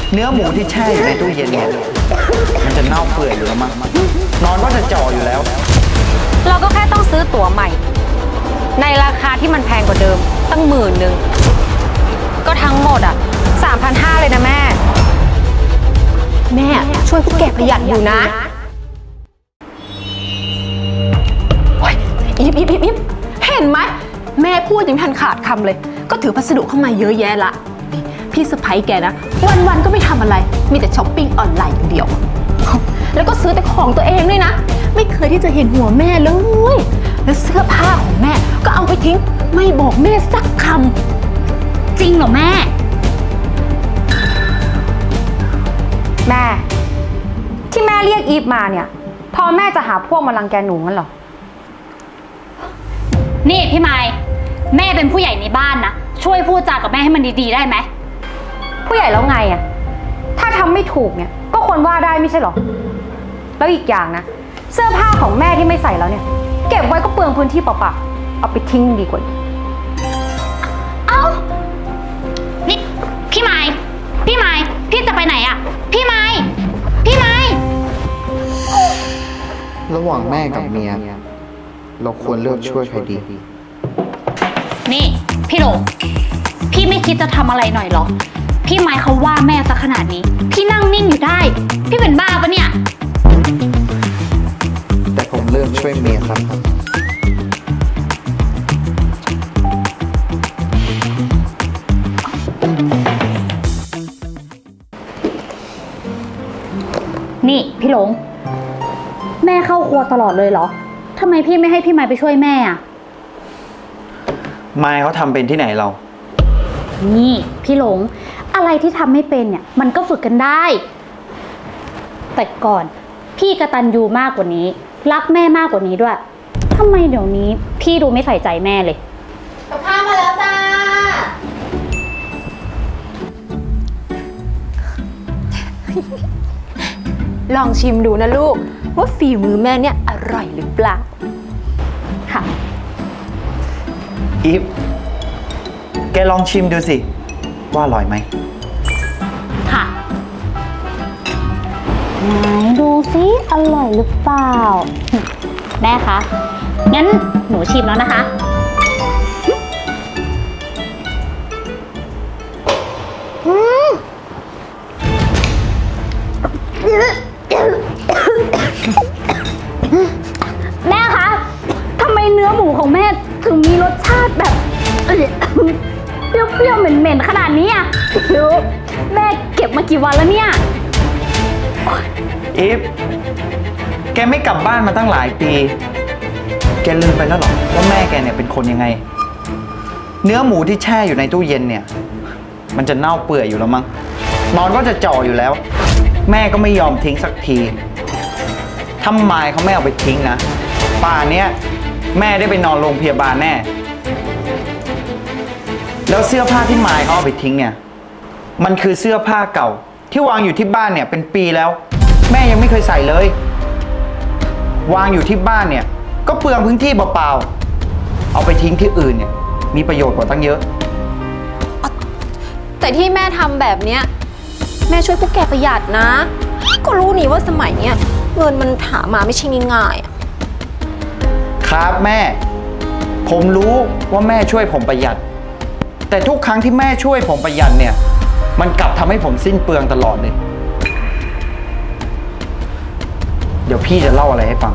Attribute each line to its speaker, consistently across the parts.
Speaker 1: เนื้อหมูที่แช่อยู่ในตู้เย็นเนี่ยมันจะเน่าเปื่อยอยู่แล้วมั้งนอนก็จะจ่ออยู่แล้ว
Speaker 2: เราก็แค่ต้องซื้อตั๋วใหม่ในราคาที่มันแพงกว่าเดิมตั้ง10,000ก็ทั้งหมด3,500เลยนะแม่
Speaker 3: ช่วยพวกแกประหยัดอยู่นะอิบเห็นไหมแม่พูดยังไม่ทันขาดคำเลยก็ถือพัสดุเข้ามาเยอะแยะละพี่สะใภ้แกนะวันก็ไม่ทำอะไรมีแต่ช้อปปิ้งออนไลน์อย่างเดียวแล้วก็ซื้อแต่ของตัวเองด้วยนะไม่เคยที่จะเห็นหัวแม่เลยแล้วเสื้อผ้าของแม่ก็เอาไปทิ้งไม่บอกแม่สักคำ
Speaker 2: จริงเหรอแม่ที่แม่เรียกอีฟมาเนี่ยพอแม่จะหาพวกมารังแกหนูงั้นเหรอ
Speaker 4: นี่พี่ไม้แม่เป็นผู้ใหญ่ในบ้านนะช่วยพูดจากับแม่ให้มันดีๆได้ไหม
Speaker 2: ผู้ใหญ่แล้วไงถ้าทำไม่ถูกเนี่ยก็ควรว่าได้ไม่ใช่หรอแล้วอีกอย่างนะเสื้อผ้าของแม่ที่ไม่ใส่แล้วเนี่ยเก็บไว้ก็เปลืองพื้นที่เปล่าๆเอาไปทิ้งดีกว่า
Speaker 4: เอ้านี่พี่ไม้พี่จะไปไหนอะพี่ไม้
Speaker 1: ระหว่างแม่กับเมียเราควรเลือกช่วยใครดี
Speaker 4: นี่พี่หลงพี่ไม่คิดจะทำอะไรหน่อยหรอพี่ไม้เขาว่าแม่ซะขนาดนี้พี่นั่งนิ่งอยู่ได้พี่เป็นบ้าปะเนี่ย
Speaker 1: แต่ผมเลือกช่วยเมียครับ
Speaker 4: นี่พี่หลงแม่เข้าครัวตลอดเลยเหรอทำไมพี่ไม่ให้พี่ไม้ไปช่วยแม่อะ
Speaker 1: ไม้เขาทำเป็นที่ไหนเรา
Speaker 4: นี่พี่หลงอะไรที่ทำไม่เป็นเนี่ยมันก็ฝึกกันได้แต่ก่อนพี่กตัญญูมากกว่านี้รักแม่มากกว่านี้ด้วยทำไมเดี๋ยวนี้พี่ดูไม่ใส่ใจแม่เลย
Speaker 3: กับข้าวมาแล้วจ้าลองชิมดูนะลูกว่าฝีมือแม่เนี่ยอร่อยหรือเปล่า
Speaker 4: ค่ะ
Speaker 1: อีฟแกลองชิมดูสิว่าอร่อยไหม
Speaker 4: ค่ะไหนดูสิอร่อยหรือเปล่าแม่คะงั้นหนูชิมแล้วนะคะแม่คะทำไมเนื้อหมูของแม่ถึงมีรสชาติแบบเปรี้ยวๆเหม็นๆขนาดนี้อ่ะแม่เก็บมากี่วันแล้วเนี่ย
Speaker 1: อีฟแกไม่กลับบ้านมาตั้งหลายปีแกลืมไปแล้วหรอว่าแม่แกเนี่ยเป็นคนยังไงเนื้อหมูที่แช่อยู่ในตู้เย็นเนี่ยมันจะเน่าเปื่อยอยู่แล้วมั้งนอนก็จะจ่ออยู่แล้วแม่ก็ไม่ยอมทิ้งสักทีทำไมเขาไม่เอาไปทิ้งนะป่านเนี้ยแม่ได้ไปนอนโรงพยาบาลแน่แล้วเสื้อผ้าที่มายเขาเอาไปทิ้งเนี่ยมันคือเสื้อผ้าเก่าที่วางอยู่ที่บ้านเนี่ยเป็นปีแล้วแม่ยังไม่เคยใส่เลยวางอยู่ที่บ้านเนี่ยก็เปลืองพื้นที่เปล่าๆเอาไปทิ้งที่อื่นเนี่ยมีประโยชน์กว่าตั้งเยอะ
Speaker 3: แต่ที่แม่ทำแบบเนี้ยแม่ช่วยพวกแกประหยัดนะก็รู้นี่ว่าสมัยเนี้ยเงินมันหามาไม่ใช่ง่าย
Speaker 1: ๆครับแม่ผมรู้ว่าแม่ช่วยผมประหยัดแต่ทุกครั้งที่แม่ช่วยผมประหยัดเนี่ยมันกลับทำให้ผมสิ้นเปลืองตลอดเลยเดี๋ยวพี่จะเล่าอะไรให้ฟัง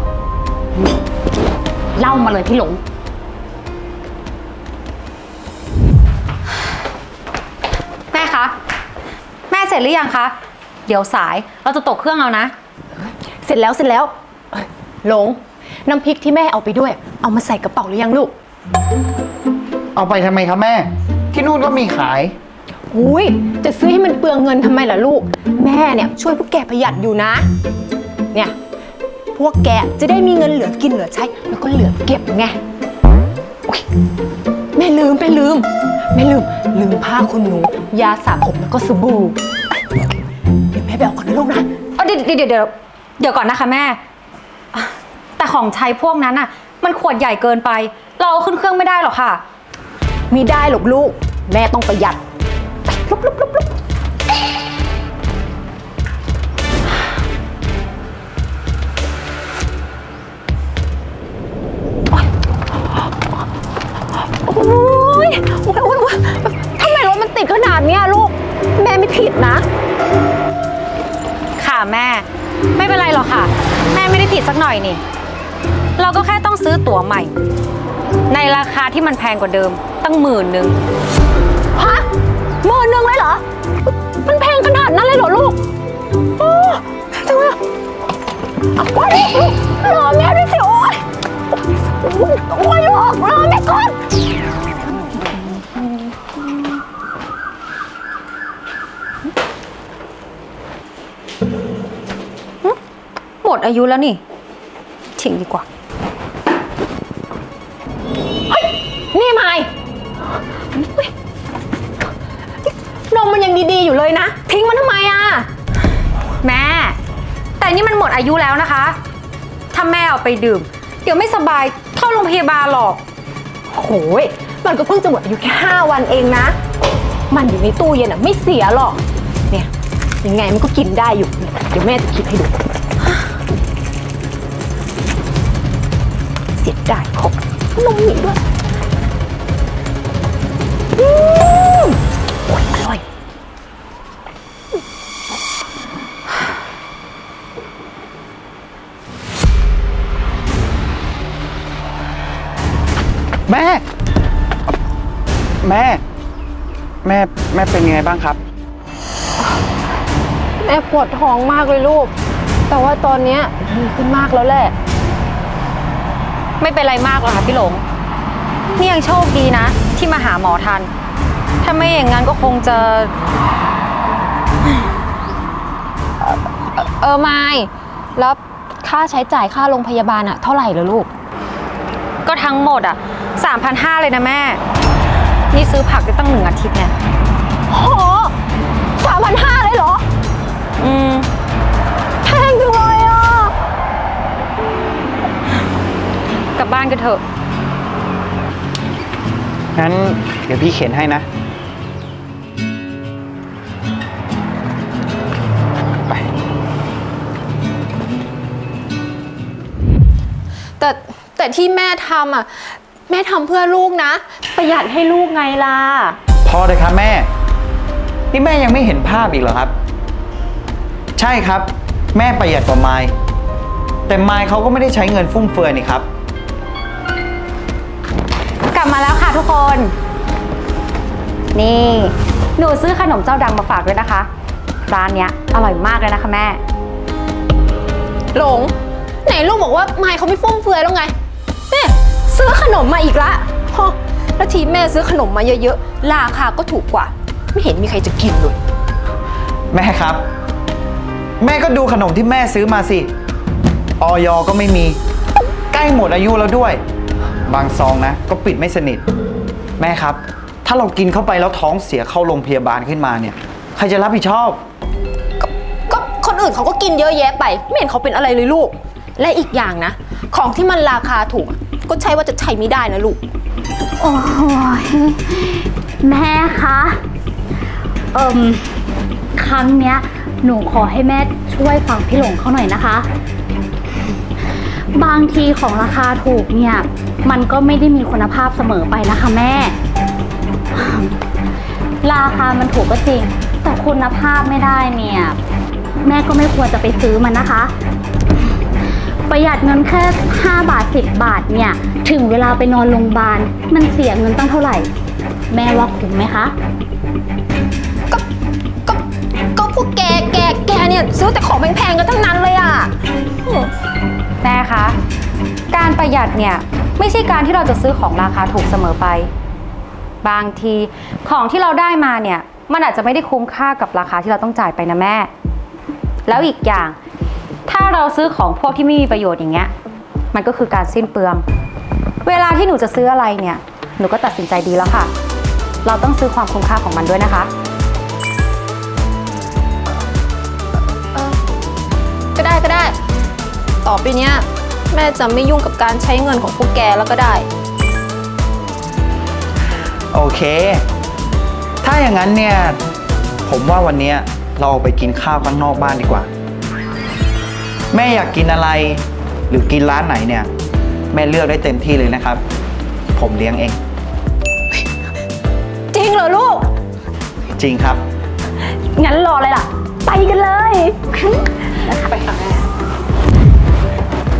Speaker 4: เล่ามาเลยพี่หลง
Speaker 2: แม่คะแม่เสร็จหรือยังคะเดี๋ยวสายเราจะตกเครื่องเอานะ
Speaker 3: เสร็จแล้วหลงน้ำพริกที่แม่เอาไปด้วยเอามาใส่กระเป๋าหรือยังลูก
Speaker 1: เอาไปทำไมครับแม่ที่นู่นก็มีขาย
Speaker 3: อุ้ยจะซื้อให้มันเปลืองเงินทำไมล่ะลูกแม่เนี่ยช่วยพวกแกประหยัดอยู่นะเนี่ยพวกแกจะได้มีเงินเหลือกินเหลือใช้แล้วก็เหลือเก็บไงแม่ลืมผ้าขนหนูยาสระผมแล้วก็สบู่เดี๋ยวแม่ไปเอาก่อนนะลูกนะ
Speaker 2: เดี๋ยวก่อนนะคะแม่แต่ของใช้พวกนั้นอ่ะมันขวดใหญ่เกินไปเราเอาขึ้นเครื่องไม่ได้หรอกค่ะ
Speaker 3: ไม่ได้หรอกลูกแม่ต้องประหยัดลุก
Speaker 2: ผิดสักหน่อยนี่ เราก็แค่ต้องซื้อตั๋วใหม่ ในราคาที่มันแพงกว่าเดิมตั้ง10,000
Speaker 3: ฮะ10,000เลยเหรอ มันแพงขนาดนั้นเลยเหรอลูกโอ้จังเลยโอ้ยรอแม่ด้วยสิโอ้ยโอ้ยลูกรอแม่ก่อน
Speaker 2: หมดอายุแล้วนี่ทิ้งดีกว่า
Speaker 3: นี่ไมค์นมมันยังดีๆอยู่เลยนะ ทิ้งมันทำไมอ่ะ
Speaker 2: แม่แต่นี่มันหมดอายุแล้วนะคะถ้าแม่เอาไปดื่มเดี๋ยวไม่สบายเข้าโรงพยาบาลหรอก
Speaker 3: โอ้ยมันก็เพิ่งจะหมดอายุแค่5 วันเองนะ มันอยู่ในตู้เย็นอ่ะไม่เสียหรอก เนี่ยยังไงมันก็กินได้อยู่ เดี๋ยวแม่จะคิดให้ดู เสียดายของนมอีกด้วยโอ้ยอร่อย
Speaker 1: แม่ แม่เป็นยังไงบ้างครับ
Speaker 3: แม่ปวดท้องมากเลยลูก แต่ว่าตอนนี้ดีขึ้นมากแล้วแหละ
Speaker 2: ไม่เป็นไรมากหรอกค่ะพี่หลงนี่ยังโชคดีนะที่มาหาหมอทันถ้าไม่อย่างนั้นก็คงจะ
Speaker 3: ไม่แล้วค่าใช้จ่ายค่าโรงพยาบาลอะเท่าไหร่เหรอลูก
Speaker 2: ก็ทั้งหมดอ่ะ 3,500เลยนะแม่นี่ซื้อผักได้ตั้ง1 อาทิตย์เนี่ย
Speaker 3: โห3,500เลยเหรอ แพงจังเลยอ่ะ
Speaker 2: กลับบ้านกันเถอะ
Speaker 1: งั้นเดี๋ยวพี่เขียนให้นะ ไป
Speaker 3: แต่ที่แม่ทำอ่ะ แม่ทำเพื่อลูกนะ ประหยัดให้ลูกไงล่ะ
Speaker 1: พอเลยครับแม่ นี่แม่ยังไม่เห็นภาพอีกเหรอครับ ใช่ครับ แม่ประหยัดกว่าไมค์แต่ไมค์เขาก็ไม่ได้ใช้เงินฟุ่มเฟือยนี่ครับ
Speaker 2: กลับมาแล้วค่ะทุกคน นี่หนูซื้อขนมเจ้าดังมาฝากด้วยนะคะร้านเนี้ยอร่อยมากเลยนะคะแม่
Speaker 3: หลง ไหนลูกบอกว่าไมค์เขาไม่ฟุ่มเฟือยแล้วไงเนี่ยซื้อขนมมาอีกละฮะแล้วทีแม่ซื้อขนมมาเยอะๆราคาก็ถูกกว่า ไม่เห็นมีใครจะกินเลย
Speaker 1: แม่ครับ แม่ก็ดูขนมที่แม่ซื้อมาสิออยก็ไม่มีใกล้หมดอายุแล้วด้วย บางซองนะก็ปิดไม่สนิทแม่ครับ ถ้าเรากินเข้าไปแล้วท้องเสียเข้าโรงพยาบาลขึ้นมาเนี่ยใครจะรับผิดชอบ
Speaker 3: ก็คนอื่นเขาก็กินเยอะแยะไปไม่เห็นเขาเป็นอะไรเลยลูก และอีกอย่างนะ ของที่มันราคาถูกก็ใช่ว่าจะใช้ไม่ได้นะลูก
Speaker 4: โอ้ยแม่คะครั้งเนี้ยหนูขอให้แม่ช่วยฟังพี่หลงเขาหน่อยนะคะ บางทีของราคาถูกเนี่ยมันก็ไม่ได้มีคุณภาพเสมอไปนะคะแม่ ราคามันถูกก็จริงแต่คุณภาพไม่ได้เนี่ยแม่ก็ไม่ควรจะไปซื้อมันนะคะ ประหยัดเงินแค่5 บาท10 บาทเนี่ยถึงเวลาไปนอนโรงพยาบาลมันเสียเงินตั้งเท่าไหร่แม่ว่าคุ้มไหมคะ
Speaker 3: ก็พวกแกเนี่ยซื้อแต่ของแพงๆกันทั้งนั้นเลยอ่ะ
Speaker 2: แม่คะการประหยัดเนี่ยไม่ใช่การที่เราจะซื้อของราคาถูกเสมอไปบางทีของที่เราได้มาเนี่ยมันอาจจะไม่ได้คุ้มค่ากับราคาที่เราต้องจ่ายไปนะแม่แล้วอีกอย่างถ้าเราซื้อของพวกที่ไม่มีประโยชน์อย่างเงี้ยมันก็คือการสิ้นเปลืองเวลาที่หนูจะซื้ออะไรเนี่ยหนูก็ตัดสินใจดีแล้วค่ะเราต้องซื้อความคุ้มค่าของมันด้วยนะคะ
Speaker 3: ก็ได้ต่อไปเนี้ยแม่จะไม่ยุ่งกับการใช้เงินของพวกแกแล้วก็ได้
Speaker 1: โอเค ถ้าอย่างนั้นเนี่ยผมว่าวันนี้เราออกไปกินข้าวข้างนอกบ้านดีกว่าแม่อยากกินอะไรหรือกินร้านไหนเนี่ยแม่เลือกได้เต็มที่เลยนะครับผมเลี้ยงเอง
Speaker 3: จริงเหรอลูก
Speaker 1: จริงครับ
Speaker 3: งั้นรออะไรล่ะไปกันเลยไปค่ะแม่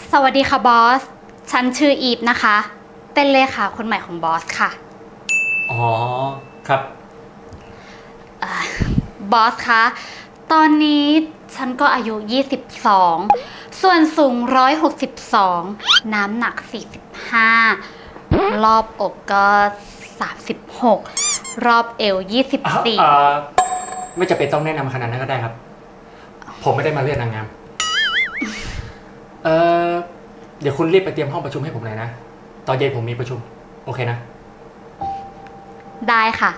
Speaker 4: สวัสดีค่ะบอส ฉันชื่ออีฟนะคะ เป็นเลขาคนใหม่ของบอสค่ะ
Speaker 5: อ๋อ ครับ
Speaker 4: บอสคะ ตอนนี้ฉันก็อายุ 22 ส่วนสูง 162 น้ำหนัก 45 รอบอกก็ 36 รอบเอว 24
Speaker 5: ไม่จะเป็นต้องแนะนำขนาดนั้นก็ได้ครับ ผมไม่ได้มาเลือกนางงาม เดี๋ยวคุณรีบไปเตรียมห้องประชุมให้ผมหน่อยนะ ตอนเย็นผมมีประชุม โอเคนะ
Speaker 4: ได้ค่ะ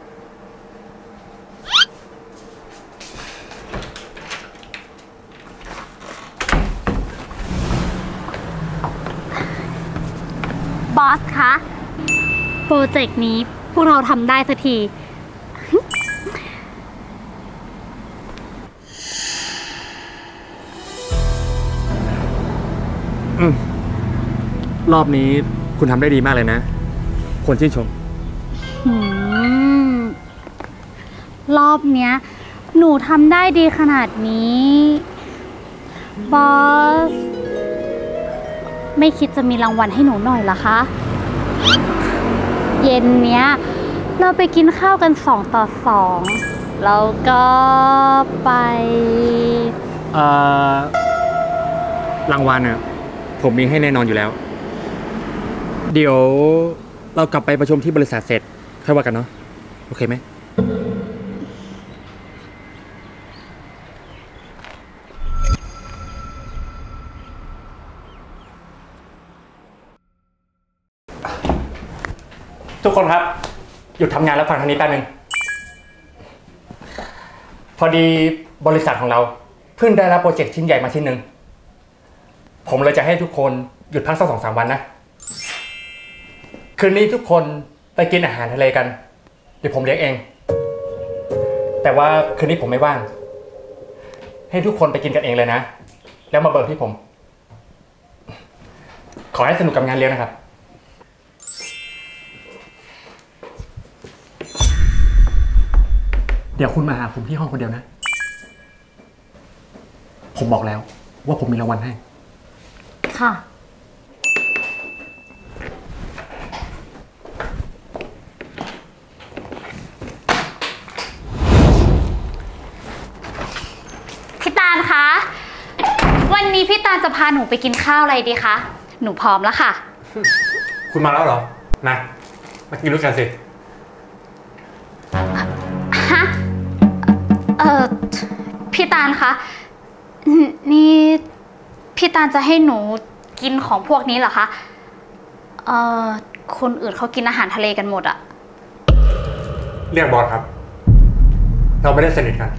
Speaker 4: บอสคะ โปรเจกต์นี้พวกเราทำได้สักที
Speaker 5: รอบนี้คุณทำได้ดีมากเลยนะ คนชื่นชม
Speaker 4: หืม รอบเนี้ย หนูทำได้ดีขนาดนี้ บอส ไม่คิดจะมีรางวัลให้หนูหน่อยเหรอคะ เย็นเนี้ย เราไปกินข้าวกัน2 ต่อ 2 แล้วก็ไป
Speaker 5: รางวัลเนี่ยผมมีให้แน่นอนอยู่แล้ว เดี๋ยวเรากลับไปประชุมที่บริษัทเสร็จค่อยว่ากันเนาะ โอเคไหม ทุกคนครับ หยุดทำงานแล้วฟังทางนี้แป๊บนึง พอดีบริษัทของเราเพิ่งได้รับโปรเจกต์ชิ้นใหญ่มาชิ้นหนึ่ง ผมเลยจะให้ทุกคนหยุดพักสัก2-3 วันนะ คืนนี้ทุกคนไปกินอาหารทะเลกัน เดี๋ยวผมเลี้ยงเอง แต่ว่าคืนนี้ผมไม่ว่าง ให้ทุกคนไปกินกันเองเลยนะ แล้วมาเบิกที่ผม ขอให้สนุกกับงานเลี้ยงนะครับ เดี๋ยวคุณมาหาผมที่ห้องคนเดียวนะ ผมบอกแล้วว่าผมมีรางวัลให้
Speaker 4: ค่ะ พี่ตาลคะ วันนี้พี่ตาลจะพาหนูไปกินข้าวอะไรดีคะ หนูพร้อมแล้วค่ะ
Speaker 5: คุณมาแล้วเหรอ มากินด้วยกันสิ
Speaker 4: ฮะ พี่ตาลคะ นี่พี่ตาลจะให้หนูกินของพวกนี้เหรอคะ คนอื่นเขากินอาหารทะเลกันหมดอะ
Speaker 5: เรียกบอสครับ เราไม่ได้สนิทกัน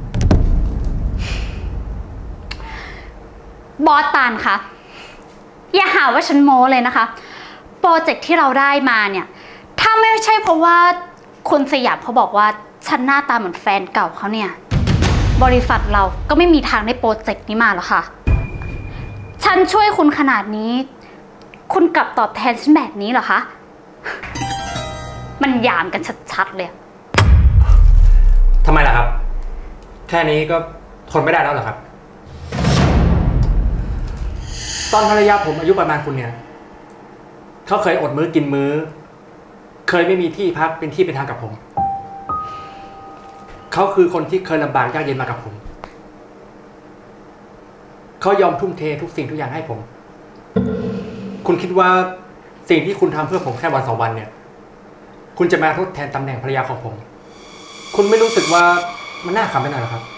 Speaker 4: บอสตาลคะ อย่าหาว่าฉันโม้เลยนะคะ โปรเจกต์ที่เราได้มาเนี่ย ถ้าไม่ใช่เพราะว่าคุณสยามเขาบอกว่าฉันหน้าตาเหมือนแฟนเก่าเขาเนี่ย บริษัทเราก็ไม่มีทางได้โปรเจกต์นี้มาหรอกค่ะ ฉันช่วยคุณขนาดนี้ คุณกลับตอบแทนฉันแบบนี้เหรอคะ มันหยามกันชัดๆเลย
Speaker 5: ทำไมล่ะครับ แค่นี้ก็ทนไม่ได้แล้วเหรอครับ ตอนภรรยาผมอายุประมาณคุณเนี่ย เขาเคยอดมื้อกินมื้อ เคยไม่มีที่พักเป็นที่เป็นทางกับผม เขาคือคนที่เคยลำบากยากเย็นมากับผม เขายอมทุ่มเททุกสิ่งทุกอย่างให้ผม คุณคิดว่าสิ่งที่คุณทำเพื่อผมแค่วัน2 วันเนี่ย คุณจะมาทดแทนตำแหน่งภรรยาของผม คุณไม่รู้สึกว่ามันน่าขำไปหน่อยหรอครับ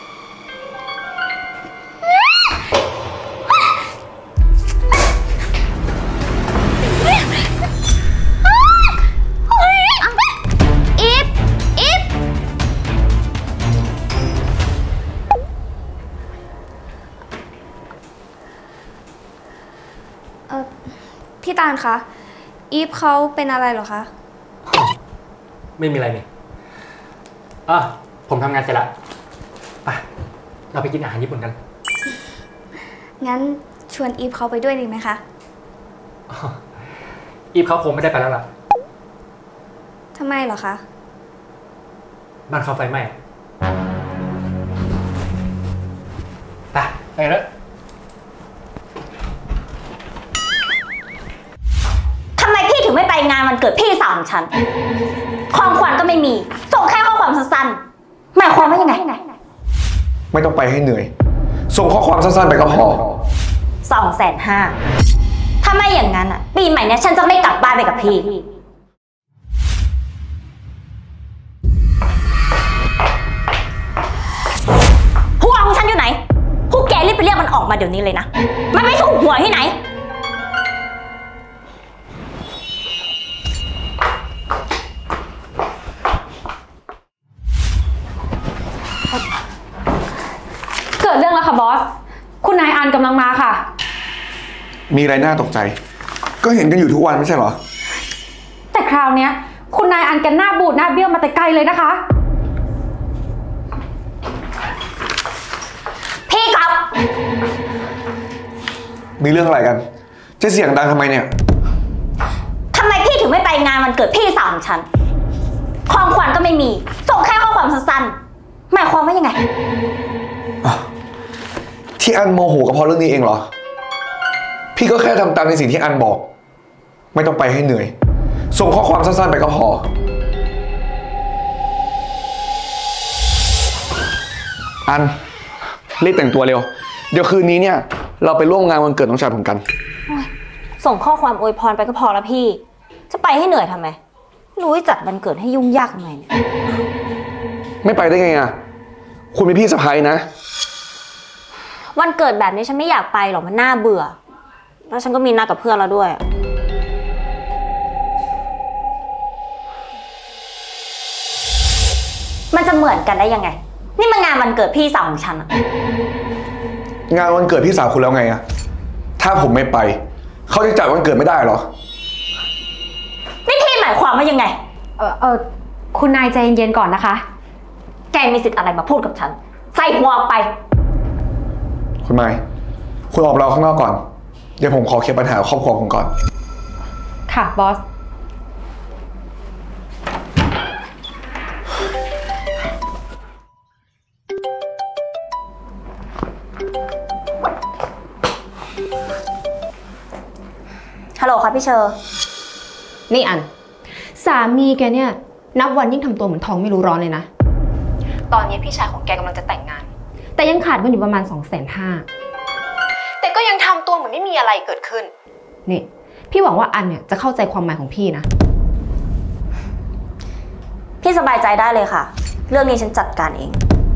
Speaker 4: อีฟ
Speaker 6: พี่ตาลคะ อีฟเขาเป็นอะไรเหรอคะ
Speaker 5: ไม่มีอะไรนี่ผมทำงานเสร็จแล้วไปเราไปกินอาหารญี่ปุ่นกัน
Speaker 6: งั้นชวนอีฟเขาไปด้วยดีไหมคะ
Speaker 5: อีฟเขาคงไม่ได้ไปแล้วล่ะ
Speaker 6: ทำไมเหรอคะ
Speaker 5: บ้านเขาไฟไหม้ไปแล้ว
Speaker 7: เกิดพี่สาวของฉันของขวัญก็ไม่มีส่งแค่ข้อความสั้นๆหมายความว่ายังไง
Speaker 8: ไม่ต้องไปให้เหนื่อยส่งข้อความสั้นๆไปก็พอ
Speaker 7: 250,000ถ้าไม่อย่างนั้นปีใหม่เนี้ยฉันจะไม่กลับบ้านไปกับพี่หัวของฉันอยู่ไหนพวกแกรีบไปเรียกมันออกมาเดี๋ยวนี้เลยนะมันไม่ถูกหัวที่ไหน
Speaker 2: เกิดเรื่องแล้วค่ะบอสคุณนายอันกำลังมาค่ะ
Speaker 8: มีอะไรน่าตกใจก็เห็นกันอยู่ทุกวันไม่ใช่เหรอ
Speaker 2: แต่คราวเนี้ยคุณนายอันแกหน้าบูดหน้าเบี้ยวมาแต่ไกลเลยนะคะ
Speaker 7: พี่ครับ
Speaker 8: มีเรื่องอะไรกันจะเสียงดังทำไมเนี่ย
Speaker 7: ทำไมพี่ถึงไม่ไปงานวันเกิดพี่สาวของฉันของขวัญก็ไม่มีส่งแค่ข้อความสั้นๆหมายความว่ายังไง
Speaker 8: ที่อันโมโหก็เพราะเรื่องนี้เองเหรอพี่ก็แค่ทำตามในสิ่งที่อันบอกไม่ต้องไปให้เหนื่อยส่งข้อความสั้นๆไปก็พออันรีบแต่งตัวเร็วเดี๋ยวคืนนี้เนี่ยเราไปร่วมงานวันเกิดน้องชายผมกัน
Speaker 7: ส่งข้อความอวยพรไปก็พอแล้วพี่จะไปให้เหนื่อยทำไมรู้จัดวันเกิดให้ยุ่งยากทำไมเนี่ย
Speaker 8: ไม่ไปได้ไงอ่ะคุณเป็นพี่สะใภ้นะ
Speaker 7: วันเกิดแบบนี้ฉันไม่อยากไปหรอกมันน่าเบื่อแล้วฉันก็มีนัดกับเพื่อนแล้วด้วยมันจะเหมือนกันได้ยังไงนี่มันงานวันเกิดพี่สาวของฉันอะ
Speaker 8: งานวันเกิดพี่สาวคุณแล้วไงอะถ้าผมไม่ไปเขาจะจัดวันเกิดไม่ได้หรอ
Speaker 7: นี่พี่หมายความว่ายังไง
Speaker 2: คุณนายใจเย็นๆก่อนนะคะ
Speaker 7: แกมีสิทธิ์อะไรมาพูดกับฉันใส่หัวออกไป
Speaker 8: คุณไมค์คุณออกรอข้างนอกก่อนเดี๋ยวผมขอเคลียร์ปัญหาครอบครัวผมก่อน
Speaker 2: ค่ะบอส
Speaker 7: ฮัลโหลค่ะพี่เชอร์
Speaker 3: นี่อันสามีแกเนี่ยนับวันยิ่งทำตัวเหมือนทองไม่รู้ร้อนเลยนะตอนนี้พี่ชายของแกกำลังจะแต่งงานแต่ยังขาดเงินอยู่ประมาณ250,000แต่ก็ยังทำตัวเหมือนไม่มีอะไรเกิดขึ้นนี่พี่หวังว่าอันเนี่ยจะเข้าใจความหมายของพี่นะ
Speaker 7: พี่สบายใจได้เลยค่ะเรื่องนี้ฉันจัดการเอง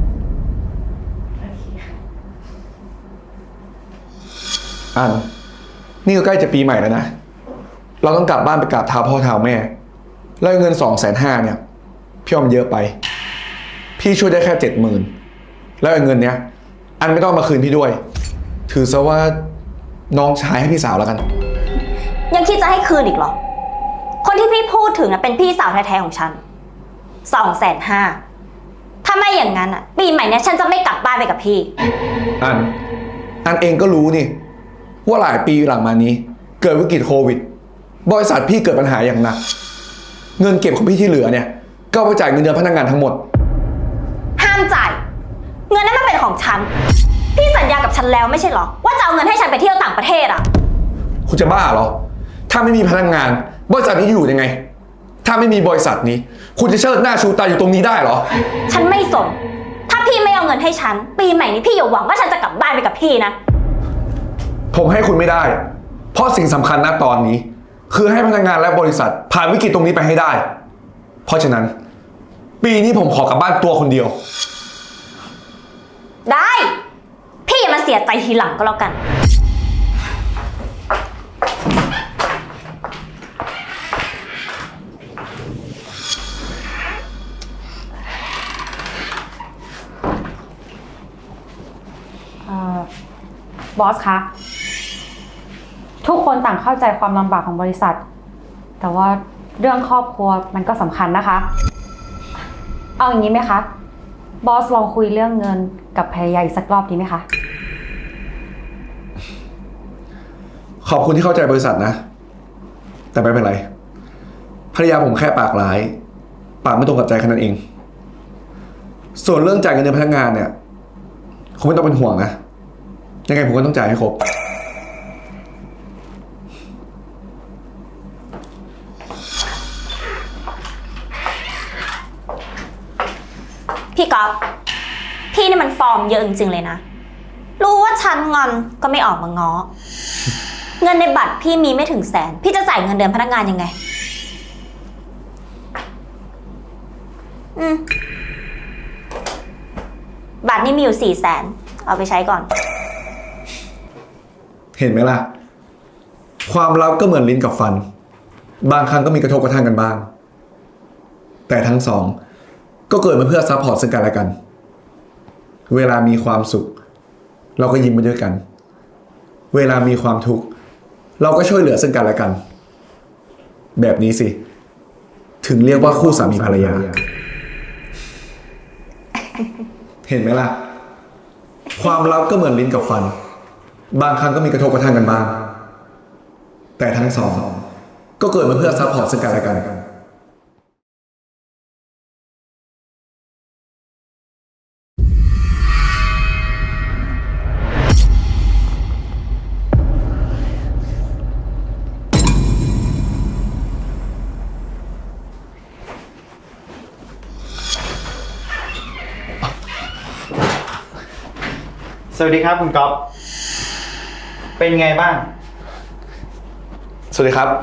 Speaker 8: อันนี่ก็ใกล้จะปีใหม่แล้วนะเราต้องกลับบ้านไปกราบเท้าพ่อเท้าแม่แล้วเงิน250,000เนี่ยพี่ว่ามันเยอะไปพี่ช่วยได้แค่70,000แล้วเงินเนี้ยอันไม่ต้องมาคืนพี่ด้วยถือซะว่าน้องชายให้พี่สาวแล้วกัน
Speaker 7: ยังคิดจะให้คืนอีกเหรอคนที่พี่พูดถึงเป็นพี่สาวแท้ๆของฉัน250,000ถ้าไม่อย่างนั้นปีใหม่เนี้ยฉันจะไม่กลับบ้านไปกับพี่
Speaker 8: อันเองก็รู้นี่ว่าหลายปีหลังมานี้เกิดวิกฤตโควิดบริษัทพี่เกิดปัญหาอย่างหนักเงินเก็บของพี่ที่เหลือเนี่ยก็ไปจ่ายเงินเดือนพนักงานทั้งหมด
Speaker 7: ห้ามจ่ายเงินนั้นมันเป็นของฉันพี่สัญญากับฉันแล้วไม่ใช่เหรอว่าจะเอาเงินให้ฉันไปเที่ยวต่างประเทศ
Speaker 8: คุณจะบ้าเหรอถ้าไม่มีพนักงานบริษัทนี้อยู่ยังไงถ้าไม่มีบริษัทนี้คุณจะเชิดหน้าชูตาอยู่ตรงนี้ได้เหรอ
Speaker 7: ฉันไม่สนถ้าพี่ไม่เอาเงินให้ฉันปีใหม่นี้พี่อย่าหวังว่าฉันจะกลับบ้านไปกับพี่นะ
Speaker 8: ผมให้คุณไม่ได้เพราะสิ่งสำคัญณตอนนี้คือให้พนักงานและบริษัทผ่านวิกฤตตรงนี้ไปให้ได้เพราะฉะนั้นปีนี้ผมขอกลับบ้านตัวคนเดียว
Speaker 7: ได้พี่อย่ามาเสียใจทีหลังก็แล้วกัน
Speaker 2: บอสคะทุกคนต่างเข้าใจความลำบากของบริษัทแต่ว่าเรื่องครอบครัวมันก็สำคัญนะคะเอาอย่างนี้ไหมคะบอสลองคุยเรื่องเงินกับภรรยาอีกสักรอบดีไหมคะ
Speaker 8: ขอบคุณที่เข้าใจบริษัทนะแต่ไม่เป็นไรภรรยาผมแค่ปากร้ายปากไม่ตรงกับใจแค่นั้นเองส่วนเรื่องจ่ายเงินเดือนพนักงานเนี่ยคุณไม่ต้องเป็นห่วงนะยังไงผมก็ต้องจ่ายให้ครบ
Speaker 7: เยอะจริงๆเลยนะรู้ว่าฉันงอนก็ไม่ออกมาง้อเงินในบัตรพี่มีไม่ถึงแสนพี่จะจ่ายเงินเดือนพนักงานยังไงบัตรนี่มีอยู่400,000เอาไปใช้ก่อน
Speaker 8: เห็นไหมล่ะความลับก็เหมือนลิ้นกับฟันบางครั้งก็มีกระทบกระทั่งกันบ้างแต่ทั้งสองก็เกิดมาเพื่อซัพพอร์ตซึ่งกันและกันเวลามีความสุขเราก็ยิ้มไปด้วยกันเวลามีความทุกข์เราก็ช่วยเหลือซึ่งกันและกันแบบนี้สิถึงเรียกว่าคู่สามีภรรยาเห็นไหมล่ะความลับก็เหมือนลิ้นกับฟันบางครั้งก็มีกระทบกระทั่งกันบ้างแต่ทั้งสองก็เกิดมาเพื่อซัพพอร์ตซึ่งกันและกัน
Speaker 1: สวัสดีครับคุณก๊อฟเป็นไงบ้าง
Speaker 8: สวัสดีครับ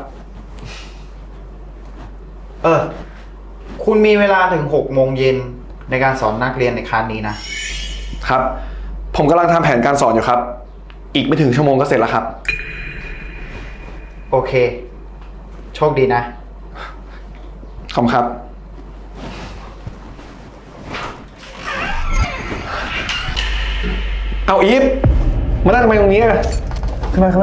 Speaker 1: คุณมีเวลาถึง6 โมงเย็นในการสอนนักเรียนในคลาสนี้นะครับ
Speaker 8: ผมกำลังทำแผนการสอนอยู่ครับอีกไม่ถึงชั่วโมงก็เสร็จแล้วครับ
Speaker 1: โอเคโชคดีนะ
Speaker 8: ขอบคุณครับเอาอีฟมานั่งทำไมตรงนี้อะขึ้นมา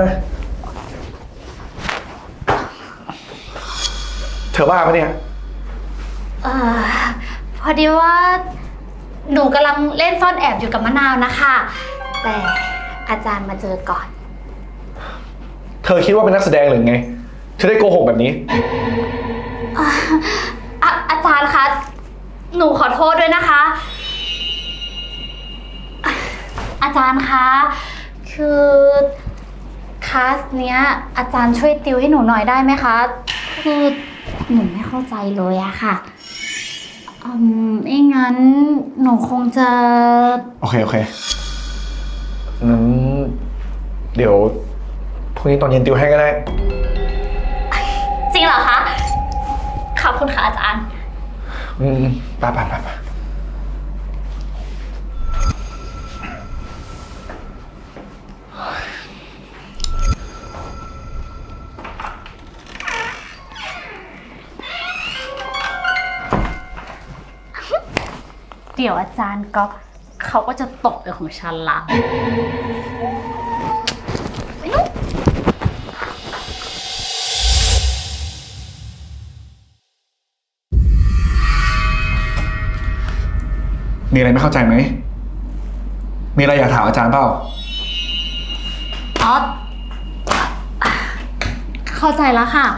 Speaker 8: เธอบ้าปะเนี่ย
Speaker 4: พอดีว่าหนูกำลังเล่นซ่อนแอบอยู่กับมะนาวนะคะแต่อาจารย์มาเจอก่อน
Speaker 8: เธอคิดว่าเป็นนักแสดงหรือไงเธอได้โกหกแบบนี้
Speaker 4: อาจารย์คะหนูขอโทษด้วยนะคะอาจารย์คะคือคลาสเนี้ยอาจารย์ช่วยติวให้หนูหน่อยได้ไหมคะคือหนูไม่เข้าใจเลยอะค่ะงั้นหนูคงจะ
Speaker 8: โอเคงั้นเดี๋ยวพรุ่งนี้ตอนเย็นติวให้ก็ได้
Speaker 4: จริงเหรอคะขอบคุณค่ะอาจารย์
Speaker 8: ไป
Speaker 4: เดี๋ยวอาจารย์ก็เขาก็จะตกเป็นของฉันละ
Speaker 8: มีอะไรไม่เข้าใจไหมมีอะไรอยากถามอาจารย์เปล่า
Speaker 4: เข้าใจแล้วค่ะ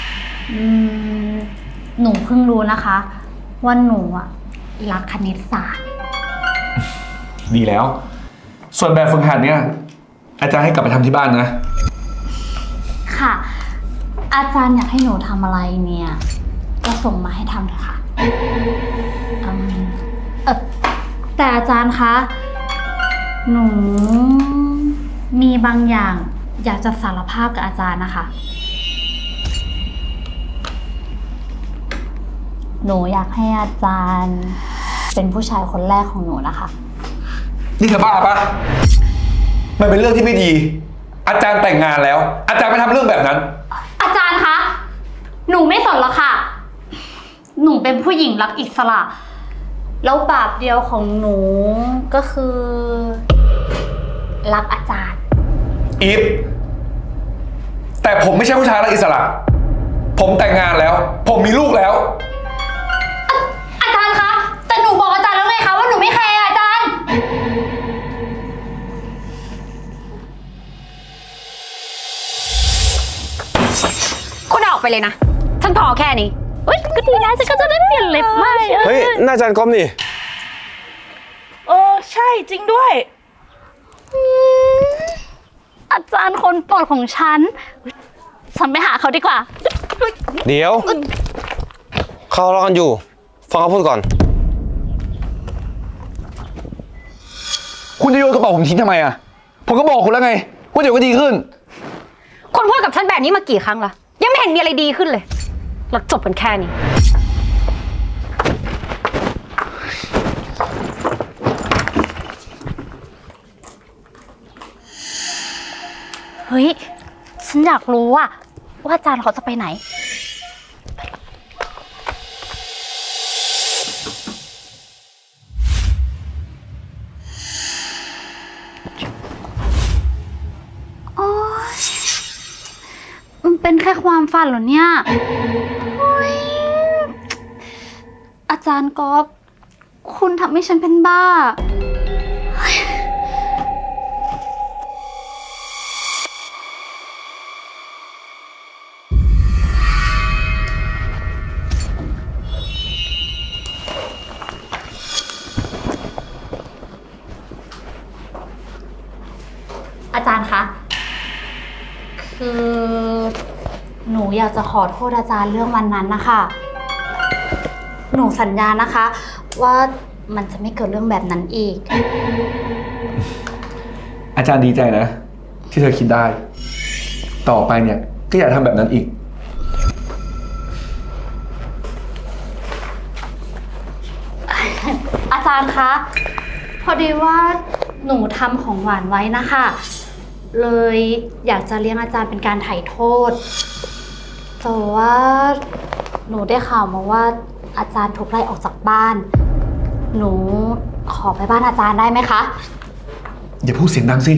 Speaker 4: หนูเพิ่งรู้นะคะว่าหนูรักคณิตศาสตร์
Speaker 8: ดีแล้วส่วนแบบฝึกหัดเนี่ยอาจารย์ให้กลับไปทำที่บ้านนะ
Speaker 4: ค่ะอาจารย์อยากให้หนูทำอะไรเนี่ยก็ส่งมาให้ทำเถอะค่ะแต่อาจารย์คะหนูมีบางอย่างอยากจะสารภาพกับอาจารย์นะคะหนูอยากให้อาจารย์เป็นผู้ชายคนแรกของหนูนะคะ
Speaker 8: นี่เธอบ้าปะมันเป็นเรื่องที่ไม่ดีอาจารย์แต่งงานแล้วอาจารย์ไม่ทำเรื่องแบบนั้น
Speaker 4: อาจารย์คะหนูไม่สนหรอกค่ะหนูเป็นผู้หญิงรักอิสระแล้วบาปเดียวของหนูก็คือรักอาจารย์
Speaker 8: อีฟแต่ผมไม่ใช่ผู้ชายรักอิสระผมแต่งงานแล้วผมมีลูกแล้ว
Speaker 4: อาจารย์คะแต่หนูบอกอาจารย์แล้วไงคะว่าหนูไม่แคร์อาจารย์คุณออกไปเลยนะฉันพอแค่นี้ก็ดีนะฉันก็จะได้เปลี่ยนเล็บใหม่
Speaker 9: เฮ้ยน่าอาจารย์ก๊อฟนี่
Speaker 10: ใช่จริงด้วย
Speaker 4: อาจารย์คนโปรดของฉันไปหาเขาดีกว่า
Speaker 9: เดี๋ยวเขารอกันอยู่ฟังเขาพูดก่อน
Speaker 8: คุณจะโยนกระเป๋าผมทิ้งทำไมอะผมก็บอกคุณแล้วไงว่าเดี๋ยวก็ดีขึ้น
Speaker 2: คุณพูดกับฉันแบบนี้มากี่ครั้งละยังไม่เห็นมีอะไรดีขึ้นเลยเราจบกันแค่นี้
Speaker 4: เฮ้ย ฉันอยากรู้ว่าอาจารย์เขาจะไปไหน โอ๊ย มันเป็นแค่ความฝันเหรอเนี่ยโอ๊ยอาจารย์ก๊อฟคุณทำให้ฉันเป็นบ้า อาจารย์คะ คือหนูอยากจะขอโทษอาจารย์เรื่องวันนั้นนะคะ หนูสัญญานะคะ ว่ามันจะไม่เกิดเรื่องแบบนั้นอีก
Speaker 8: อาจารย์ดีใจนะ ที่เธอคิดได้ ต่อไปเนี่ยก็อย่าทำแบบนั้นอีก
Speaker 4: อาจารย์คะ พอดีว่าหนูทำของหวานไว้นะคะ เลยอยากจะเลี้ยงอาจารย์เป็นการไถ่โทษ แต่ว่าหนูได้ข่าวมาว่าอาจารย์ถูกไล่ออกจากบ้าน หนูขอไปบ้านอาจารย์ได้ไหมคะ
Speaker 8: อย่าพูดเสียงดังสิ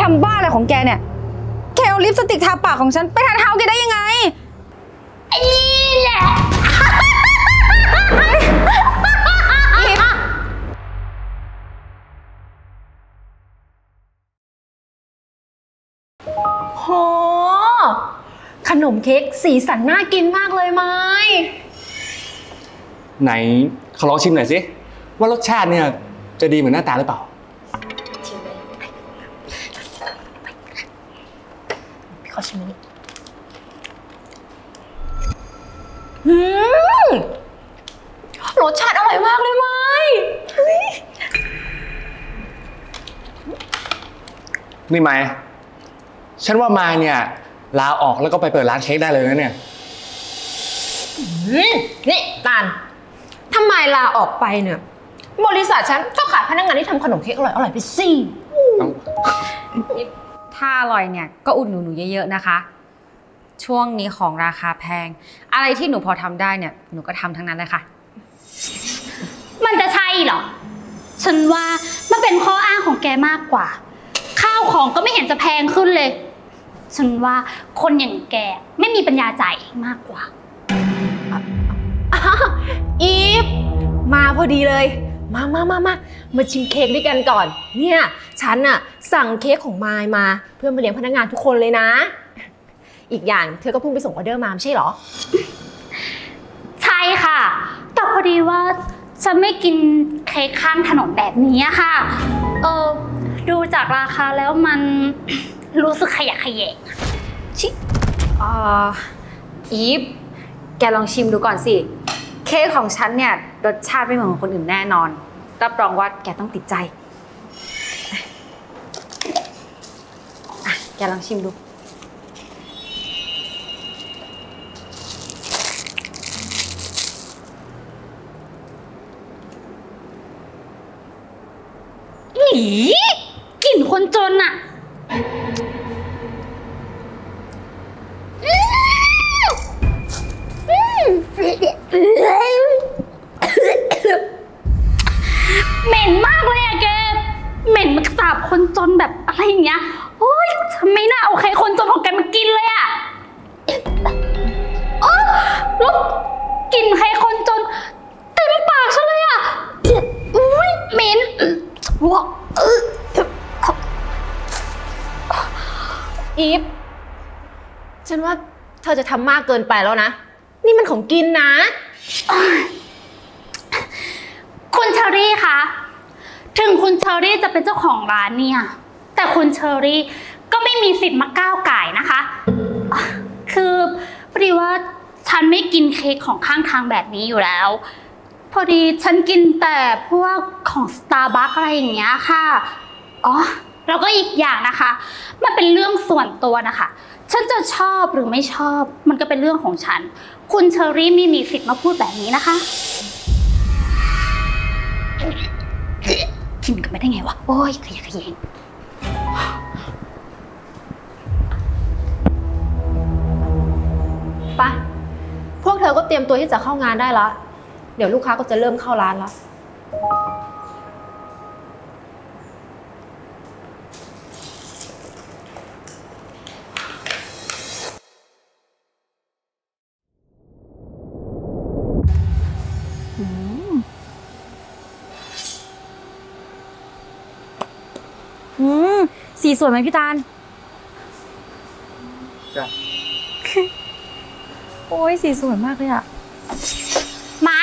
Speaker 2: ำบ้าอะไรของแกเนี่ยแกเอาลิปสติกทาปากของฉันไปทาเท้าแกได้ยังไง
Speaker 7: นี่แหละ
Speaker 3: โหขนมเค้กสีสันน่ากินมากเลยไม้
Speaker 5: ไหนขอลองชิมหน่อยสิว่ารสชาติเนี่ยจะดีเหมือนหน้าตาหรือเปล่า
Speaker 3: ชิมเลยพี่ขอชิมนี้รสชาติอร่อยมากเลยไม้
Speaker 5: นี่ไม้ฉันว่ามาเนี่ยลาออกแล้วก็ไปเปิดร้านเค้กได้เลยนะเนี่ย
Speaker 3: นี่ตาลทำไมลาออกไปเนี่ยบริษัทฉันก็ขายพนักงานที่ทำขนมเค้กอร่อยไปสิ
Speaker 2: ถ้าอร่อยเนี่ยก็อุดหนุนหนูเยอะๆนะคะช่วงนี้ของราคาแพงอะไรที่หนูพอทำได้เนี่ยหนูก็ทำทั้งนั้นเลยค่ะ
Speaker 4: มันจะใช่เหรอฉันว่ามันเป็นข้ออ้างของแกมากกว่าข้าวของก็ไม่เห็นจะแพงขึ้นเลยฉันว่าคนอย่างแกไม่มีปัญญาจ่ายเองมากกว่า
Speaker 3: อีฟมาพอดีเลยมาชิมเค้กด้วยกันก่อนเนี่ยฉันน่ะสั่งเค้กของมายมาเพื่อมาเลี้ยงพนักงานทุกคนเลยนะอีกอย่างเธอก็เพิ่งไปส่งออเดอร์มาไม่ใช่เหรอ
Speaker 4: ใช่ค่ะแต่พอดีว่าฉันไม่กินเค้กข้างถนนแบบนี้ค่ะดูจากราคาแล้วมันรู้สึกขยะแขยง
Speaker 2: ชิอีฟแกลองชิมดูก่อนสิเค้กของฉันเนี่ยรสชาติไม่เหมือนของคนอื่นแน่นอนรับรองว่าแกต้องติดใจแกลองชิมดู
Speaker 4: กลิ่นคนจนอะเหม็นมากเลยอะแกเหม็นมันสาบคนจนแบบอะไรอย่างเงี้ยโอ๊ยฉันไม่น่าเอาใครคนจนของแกมากินเลยอะแล้วกลิ่นใครคนจนเต็มปากฉันเลยอะอุ๊ยเหม็น
Speaker 3: อีฟฉันว่าเธอจะทำมากเกินไปแล้วนะนี่มันของกินนะ
Speaker 4: คุณเชอรี่คะถึงคุณเชอรี่จะเป็นเจ้าของร้านเนี่ยแต่คุณเชอรี่ก็ไม่มีสิทธิ์มาก้าวก่ายนะคะคือพอดีว่าฉันไม่กินเค้กของข้างทางแบบนี้อยู่แล้วพอดีฉันกินแต่พวกของ Starbucks อะไรอย่างเงี้ยค่ะแล้วก็อีกอย่างนะคะมันเป็นเรื่องส่วนตัวนะคะฉันจะชอบหรือไม่ชอบมันก็เป็นเรื่องของฉันคุณเชอรี่ไม่มีสิทธิ์มาพูดแบบนี้นะคะกินกันไม่ได้ไงวะโอ้ยขยะแขยง
Speaker 3: ไปพวกเธอก็เตรียมตัวที่จะเข้างานได้แล้วเดี๋ยวลูกค้าก็จะเริ่มเข้าร้านแล้ว
Speaker 2: สีสวยไหมพี่ตาล
Speaker 1: จ้ะ
Speaker 2: โอ้ยสีสวยมากเลยอะ
Speaker 4: ไม่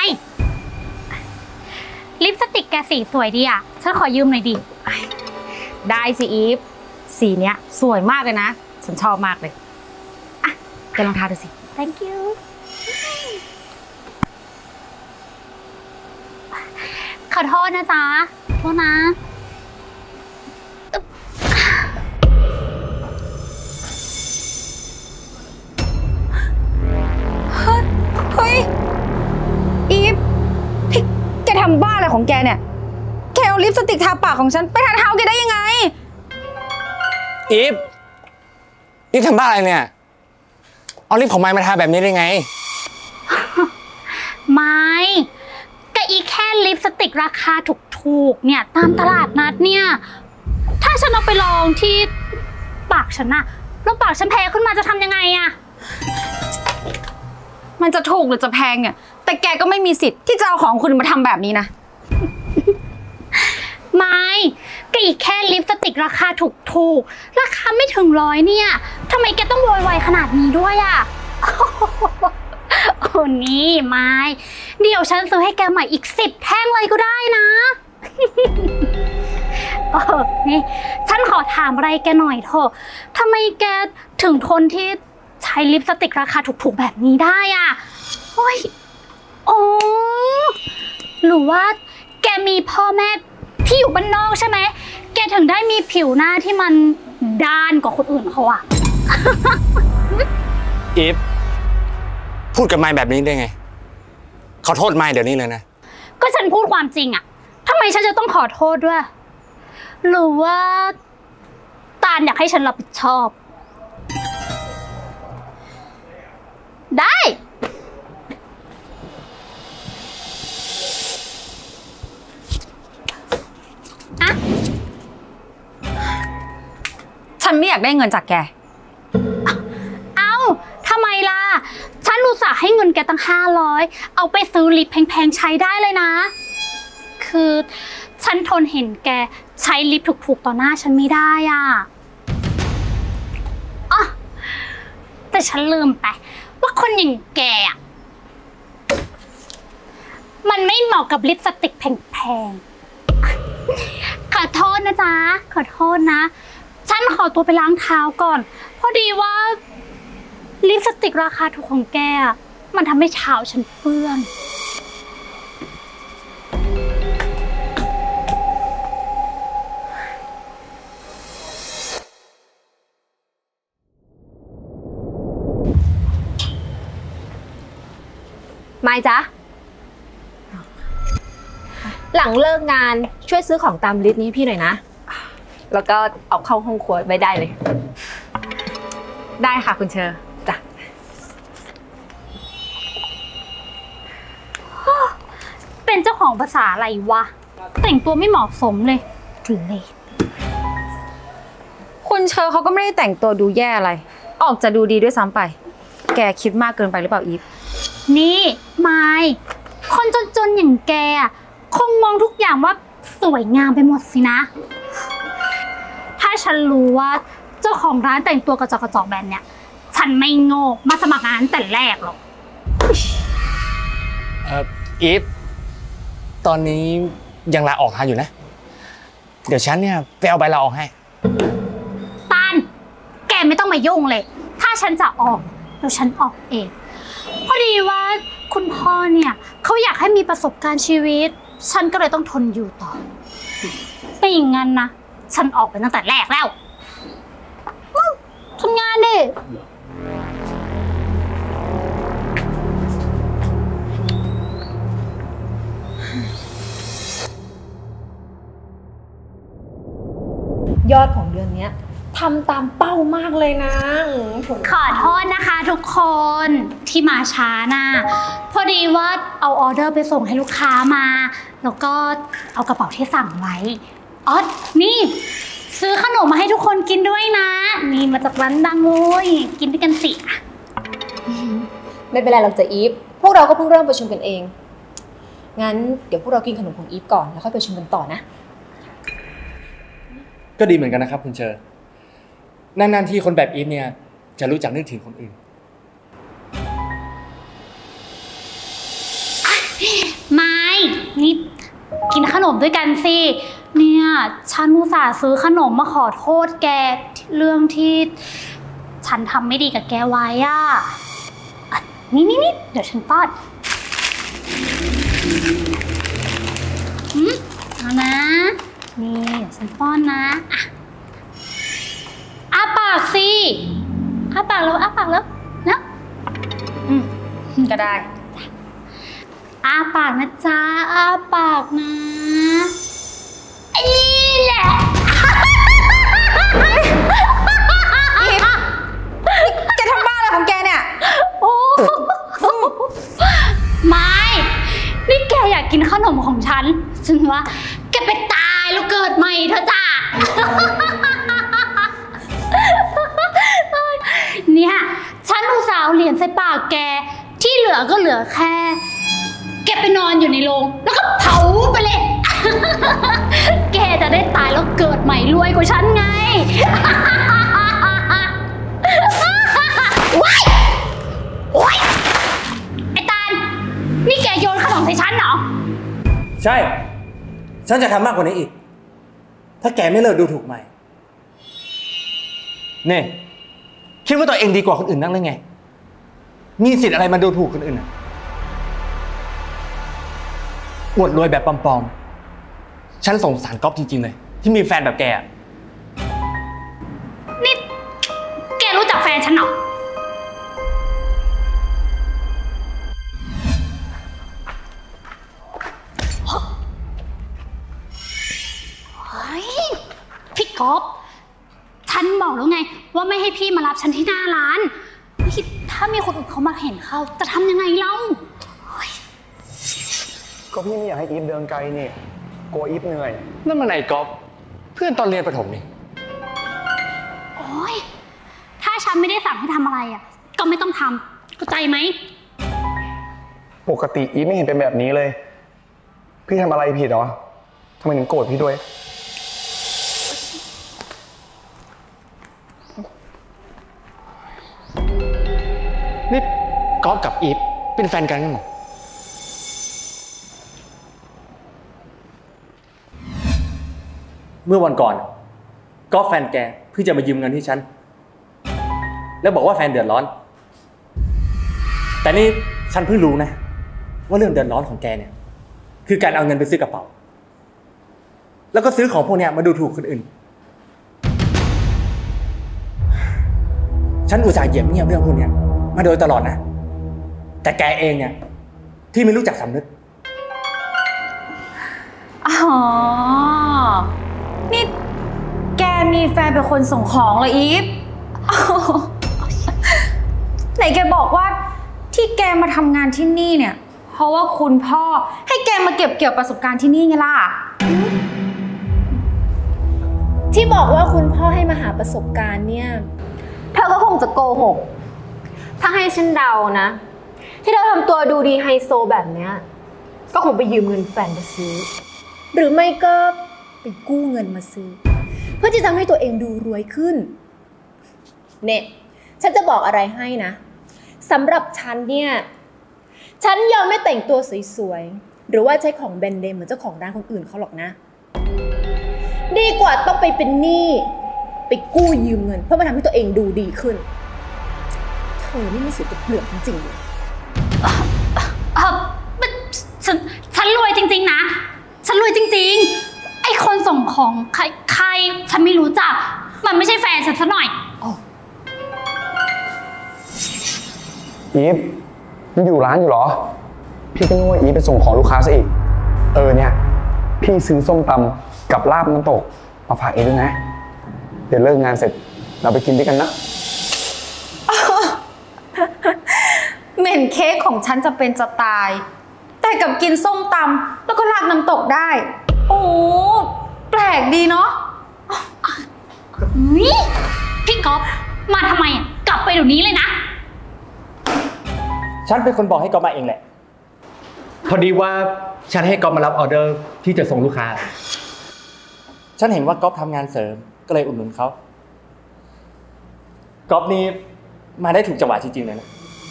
Speaker 4: ลิปสติกแกสีสวยดีอะฉันขอยืมหน่อยดิ
Speaker 2: ได้สิอีฟสีเนี้ยสวยมากเลยนะฉันชอบมากเลยอ่ะแกลองทาดูสิ
Speaker 4: thank you ขอโทษนะจ๊ะโทษนะ
Speaker 2: เฮ้ยอีฟแกทำบ้าอะไรของแกเนี่ยแกเอาลิปสติกทาปากของฉันไปทาเท้าแกได้ยังไง
Speaker 5: อีฟทำบ้าอะไรเนี่ยเอาลิปของไม้มาทาแบบนี้ได้ไง
Speaker 4: ไม่ก็อีแค่ลิปสติกราคาถูกๆเนี่ยตามตลาดนัดเนี่ยถ้าฉันเอาไปลองที่ากฉันน่ะแล้วปากฉันแพ้ขึ้นมาจะทำยังไงอะ
Speaker 2: มันจะถูกหรือจะแพงเนี่ยแต่แกก็ไม่มีสิทธิ์ที่จะเอาของคุณมาทำแบบนี้นะ
Speaker 4: ไม่ก็อีกแค่ลิปสติกราคาถูกราคาไม่ถึง100เนี่ยทำไมแกต้องโวยวายขนาดนี้ด้วยอะโอ้นี่ไม่เดี๋ยวฉันซื้อให้แกใหม่อีก10แท่งเลยก็ได้นะนี่ฉันขอถามอะไรแกหน่อยเถอะทำไมแกถึงทนที่ใช้ลิปสติกราคาถูกๆแบบนี้ได้อะโอ้ยโอ้หรือว่าแกมีพ่อแม่ที่อยู่บ้านนอกใช่ไหมแกถึงได้มีผิวหน้าที่มันด้านกว่าคนอื่นเขาอะ
Speaker 5: อีฟพูดกับไมค์แบบนี้ได้ไงขอโทษไมค์เดี๋ยวนี้เลยนะ
Speaker 4: ก็ฉันพูดความจริงอะทำไมฉันจะต้องขอโทษด้วยหรือว่าตาลอยากให้ฉันรับผิดชอบได้อะ
Speaker 2: ฉันไม่อยากได้เงินจากแก
Speaker 4: เอ้าทำไมล่ะฉันอุตส่าห์ให้เงินแกตั้ง500เอาไปซื้อลิปแพงๆใช้ได้เลยนะคือฉันทนเห็นแกใช้ลิปถูกๆต่อหน้าฉันไม่ได้อ่ะอ๋อแต่ฉันลืมไปว่าคนอย่างแกอ่ะมันไม่เหมาะกับลิปสติกแพงๆขอโทษนะจ๊ะขอโทษนะฉันขอตัวไปล้างเท้าก่อนพอดีว่าลิปสติกราคาถูกของแกมันทำให้เท้าฉันเปื้อน
Speaker 3: ไม่จ๊ะหลังเลิกงานช่วยซื้อของตามลิสต์นี้พี่หน่อยนะแล้วก็เอาเข้าห้องครัวไว้ได้เลย
Speaker 2: ได้ค่ะคุณเชอร์จ้ะ
Speaker 4: เป็นเจ้าของภาษาอะไรวะแต่งตัวไม่เหมาะสมเลยทุเรศ
Speaker 2: คุณเชอร์เขาก็ไม่ได้แต่งตัวดูแย่อะไรออกจะดูดีด้วยซ้ำไปแกคิดมากเกินไปหรือเปล่าอีฟ
Speaker 4: นี่ไมค์คนจนๆอย่างแกคงมองทุกอย่างว่าสวยงามไปหมดสินะถ้าฉันรู้ว่าเจ้าของร้านแต่งตัวกระจอกแบบเนี้ยฉันไม่โง่มาสมัครงานแต่แรกหรอก
Speaker 5: อีฟตอนนี้ยังลาออกทันอยู่นะเดี๋ยวฉันเนี่ยไปเอาใบลาออกให้
Speaker 4: ตาลแกไม่ต้องมายุ่งเลยถ้าฉันจะออกเดี๋ยวฉันออกเองพอดีว่าคุณพ่อเนี่ยเขาอยากให้มีประสบการณ์ชีวิตฉันก็เลยต้องทนอยู่ต่อไม่อย่างนั้นนะฉันออกไปตั้งแต่แรกแล้วทำงานดิ
Speaker 3: ยอดของเดือนนี้ทำตามเป้ามากเลยนะ
Speaker 4: ขอโทษนะคะทุกคนที่มาช้านะพอดีว่าเอาออเดอร์ไปส่งให้ลูกค้ามาแล้วก็เอากระเป๋าที่สั่งไว้อ๋อนี่ซื้อขนมมาให้ทุกคนกินด้วยนะนี่มาจากร้านดังเลยกินด้วยกันสิ
Speaker 3: ไม่เป็นไรหรอกจ้ะอีฟพวกเราก็เพิ่งเริ่มประชุมกันเองงั้นเดี๋ยวพวกเรากินขนมของอีฟก่อนแล้วค่อยประชุมกันต่อนะ
Speaker 5: ก็ดีเหมือนกันนะครับคุณเชอร์นานๆที่คนแบบอีฟเนี่ยจะรู้จักนึกถึงคนอื่น
Speaker 4: ไม่นี่กินขนมด้วยกันสิเนี่ยฉันอุตส่าห์ซื้อขนมมาขอโทษแกเรื่องที่ฉันทำไม่ดีกับแกไว้อ่ะนี่เดี๋ยวฉันป้อนเอานะนี่เดี๋ยวฉันป้อนนะอ้าปากสิอ้าปากแล้วนะ
Speaker 2: ก็ได้
Speaker 4: อ้าปากนะจ๊ะอ้าปากนะนี่แหละ
Speaker 2: แกทำบ้าอะไรของแกเนี่ย
Speaker 4: โอ้ไม่นี่แกอยากกินขนมของฉันว่าแกไปตายแล้วเกิดใหม่เถอะจ้ะเหลือก็เหลือแค่แกไปนอนอยู่ในโรงแล้วก็เผาไปเลย แกจะได้ตายแล้วเกิดใหม่รวยกว่าฉันไง ว้ายโอ๊ยไอ้ตาลนี่แกโยนขนมใส่ฉันเหรอ
Speaker 5: ใช่ ฉันจะทำมากกว่านี้อีก ถ้าแกไม่เลิกดูถูกใหม่เนี่ยคิดว่าตัวเองดีกว่าคนอื่นนักเลยไง มีสิทธิ์อะไรมาดูถูกคนอื่นอวดรวยแบบปลอมๆ ฉันสงสารก๊อฟจริงๆเลยที่มีแฟนแบบแกอะ
Speaker 4: นี่แกรู้จักแฟนฉันเหรอ เฮ้ย พี่ก๊อฟฉันบอกแล้วไงว่าไม่ให้พี่มารับฉันที่หน้าร้านพี่ถ้ามีคนอื่นเขามาเห็นเข้าจะทำยังไงเล่า
Speaker 8: ก็พี่ไม่อยากให้อีฟเดินไกลนี่กลัวอีฟเหนื่อย
Speaker 5: นั่นมันไอ้ก๊อฟเพื่อนตอนเรียนประถมนี่
Speaker 4: โอ๊ยถ้าฉันไม่ได้สั่งให้ทำอะไรอ่ะก็ไม่ต้องทำเข้าใจไหม
Speaker 8: ปกติอีฟไม่เห็นเป็นแบบนี้เลยพี่ทำอะไรผิดเหรอทำไมถึงโกรธพี่ด้วย
Speaker 5: นี่ก๊อฟกับอีฟเป็นแฟนกันเหรอเมื่อวันก่อนก๊อฟแฟนแกเพิ่งจะมายืมเงินที่ฉันแล้วบอกว่าแฟนเดือดร้อนแต่นี่ฉันเพิ่งรู้นะว่าเรื่องเดือดร้อนของแกเนี่ยคือการเอาเงินไปซื้อกระเป๋าแล้วก็ซื้อของพวกเนี้ยมาดูถูกคนอื่นฉันอุตส่าห์เหยียบเงียบเรื่องพวกเนี้ยมาโดยตลอดนะแต่แกเองเนี่ยที่ไม่รู้จักสำนึก
Speaker 2: อ๋อ นี่แกมีแฟนเป็นคนส่งของเหรออีฟ ไหนแกบอกว่าที่แกมาทำงานที่นี่เนี่ยเพราะว่าคุณพ่อให้แกมาเก็บเกี่ยวประสบการณ์ที่นี่ไงล่ะ
Speaker 3: ที่บอกว่าคุณพ่อให้มาหาประสบการณ์เนี่ยเธอก็คงจะโกหกถ้าให้ฉันเดานะที่เธอทำตัวดูดีไฮโซแบบเนี้ยก็คงไปยืมเงินแฟนมาซื้อหรือไม่ก็ไปกู้เงินมาซื้อเพื่อที่จะทำให้ตัวเองดูรวยขึ้นเนี่ยฉันจะบอกอะไรให้นะสำหรับฉันเนี่ยฉันยอมไม่แต่งตัวสวยๆหรือว่าใช้ของแบรนด์เนมเหมือนเจ้าของร้านคนอื่นเขาหรอกนะดีกว่าต้องไปเป็นหนี้ไปกู้ยืมเงินเพื่อมาทำให้ตัวเองดูดีขึ้นเธอนี่ไม่เสียตัวเปลือกจริงๆเลย
Speaker 4: ฉันรวยจริงๆนะฉันรวยจริงๆไอ้คนส่งของใครฉันไม่รู้จักมันไม่ใช่แฟนฉันซะหน่อย
Speaker 8: อีฟยังอยู่ร้านอยู่เหรอพี่ก็นึกว่าอีฟไปส่งของลูกค้าซะอีกเนี่ยพี่ซื้อส้มตำกับลาบน้ำตกมาฝากเองด้วยนะเดี๋ยวเลิกงานเสร็จเราไปกินด้วยกันนะ
Speaker 2: เหม็นเค้กของฉันจะเป็นจะตายแต่กับกินส้มตำแล้วก็ราดน้ำตกได้โอ้แปลกดีเนาะ
Speaker 4: พี่ก๊อฟมาทำไมอ่ะกลับไปเดี๋ยวนี้เลยนะ
Speaker 5: ฉันเป็นคนบอกให้ก๊อฟมาเองแหละพอดีว่าฉันให้ก๊อฟมารับออเดอร์ที่จะส่งลูกค้าฉันเห็นว่าก๊อฟทำงานเสริมก็เลยอุดหนุนเขาก๊อฟนี่มาได้ถูกจังหวะจริงๆเลยนะ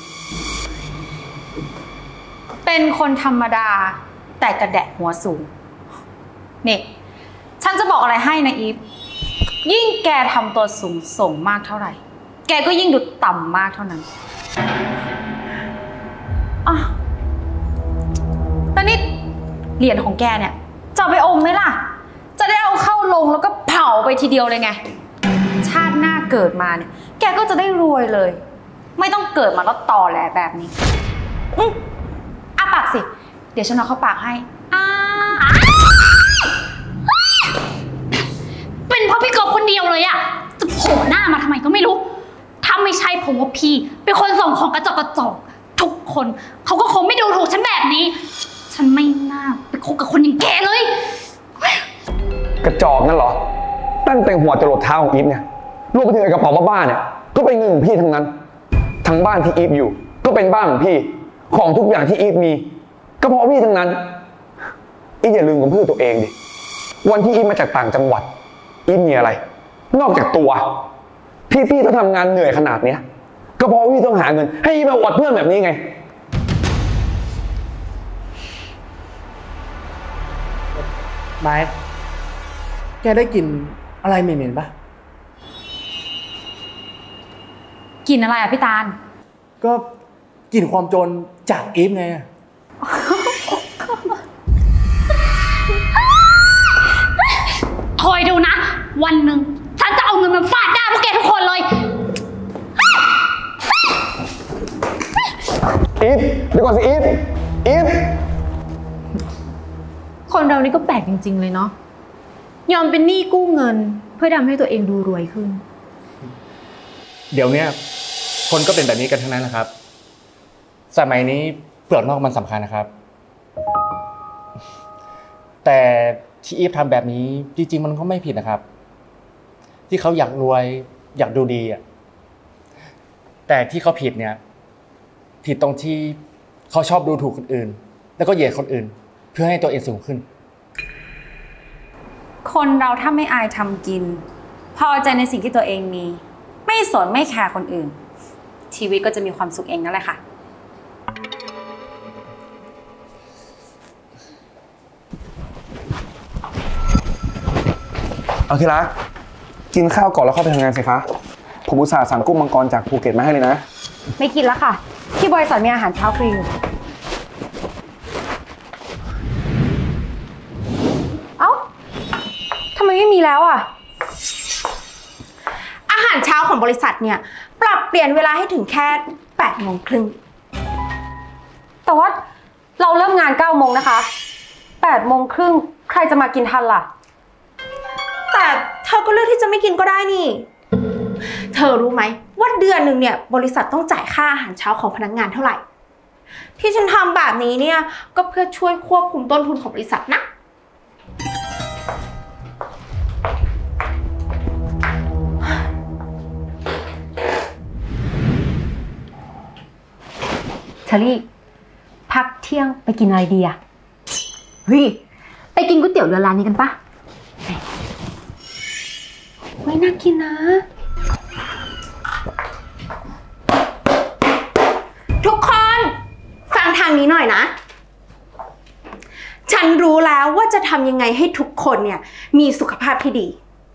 Speaker 2: เป็นคนธรรมดาแต่กระแดะหัวสูงนี่ฉันจะบอกอะไรให้นะอีฟยิ่งแกทำตัวสูงส่งมากเท่าไหร่แกก็ยิ่งดูต่ำมากเท่านั้นอ่ะแล้วนี่เหรียญของแกเนี่ยจะไปอมไหมล่ะจะได้เอาเข้าลงแล้วก็เผาไปทีเดียวเลยไงชาติหน้าเกิดมาเนี่ยแกก็จะได้รวยเลยไม่ต้องเกิดมาแล้วต่อแหลแบบนี้อ้าปากสิเดี๋ยวฉันเอาเข้าปากให้
Speaker 4: เป็นเพราะพี่ก๊อฟคนเดียวเลยอะจะโผล่หน้ามาทำไมก็ไม่รู้ถ้าไม่ใช่ผมว่าพี่เป็นคนส่งของกระจอกทุกคนเขาก็คงไม่ดูถูกฉันแบบนี้ฉันไม่น่าไปคบกับคนอย่างแกเลย
Speaker 8: กระจอกนั่นเหรอตั้งแต่หัวจรดเท้าของอีฟเนี่ยลูกไปถึงกระเป๋าบ้าๆเนี่ยก็เป็นเงินของพี่ทั้งนั้นทั้งบ้านที่อีฟอยู่ก็เป็นบ้านของพี่ของทุกอย่างที่อีฟมีก็เพราะพี่ทั้งนั้นอีฟอย่าลืมคำพูดตัวเองดิวันที่อีฟมาจากต่างจังหวัดอีฟมีอะไรนอกจากตัวพี่ต้องทำงานเหนื่อยขนาดเนี้ยก็เพราะพี่ต้องหาเงินให้อีฟมาอวดเพื่อนแบบนี้ไง
Speaker 5: ไม้แกได้กลิ่นอะไรเหม็นๆปะ
Speaker 2: กินอะไรอ่ะพี่ตาล
Speaker 5: ก็กลิ่นความจนจากอีฟไง
Speaker 4: คอยดูนะ วันหนึ่งฉันจะเอาเงินมาฟาดหน้าพวกแกทุกคนเลย
Speaker 8: อีฟเดี๋ยวก่อนสิอีฟ
Speaker 3: คนเรานี่ก็แปลกจริงๆเลยเนาะยอมเป็นหนี้กู้เงินเพื่อทำให้ตัวเองดูรวยขึ้น
Speaker 5: เดี๋ยวเนี้ยคนก็เป็นแบบนี้กันทั้งนั้นแหละครับ สมัยนี้เปลือกนอกมันสำคัญนะครับ แต่ที่อีฟทำแบบนี้จริงๆมันก็ไม่ผิดนะครับ ที่เขาอยากรวยอยากดูดีอ่ะแต่ที่เขาผิดเนี่ยผิดตรงที่เขาชอบดูถูกคนอื่นแล้วก็เหยียดคนอื่นเพื่อให้ตัวเองสูงขึ้น
Speaker 2: คนเราถ้าไม่อายทำกินพอใจในสิ่งที่ตัวเองมีไม่สนไม่แคร์คนอื่นชีวิตก็จะมีความสุขเองนั่นแหละค่ะ
Speaker 8: เอาทีละกินข้าวก่อนแล้วเข้าไปทำงานสิคะผมอุตส่าห์สั่งกุ้งมังกรจากภูเก็ตมาให้เลยนะ
Speaker 2: ไม่กินแล้วค่ะที่บริษัทมีอาหารเช้าฟรีอยู่เอ้าทำไมไม่มีแล้วอ่ะ
Speaker 3: อาหารเช้าของบริษัทเนี่ยปรับเปลี่ยนเวลาให้ถึงแค่8 โมงครึ่ง
Speaker 2: แต่ว่าเราเริ่มงาน9 โมงนะคะ8 โมงครึ่งใครจะมากินทันล่ะ
Speaker 3: แต่เธอก็เลือกที่จะไม่กินก็ได้นี่เธอรู้ไหมว่าเดือนหนึ่งเนี่ยบริษัทต้องจ่ายค่าอาหารเช้าของพนักงานเท่าไหร่ที่ฉันทำแบบนี้เนี่ยก็เพื่อช่วยควบคุมต้นทุนของบริษัทนะ
Speaker 2: เชอรี่พักเที่ยงไปกินอะไรดีอะ
Speaker 3: เฮ้ยไปกินก๋วยเตี๋ยวเรือร้านนี้กันปะ
Speaker 2: ไม่น่ากินนะ
Speaker 3: ทุกคนฟังทางนี้หน่อยนะฉันรู้แล้วว่าจะทำยังไงให้ทุกคนเนี่ยมีสุขภาพที่ดี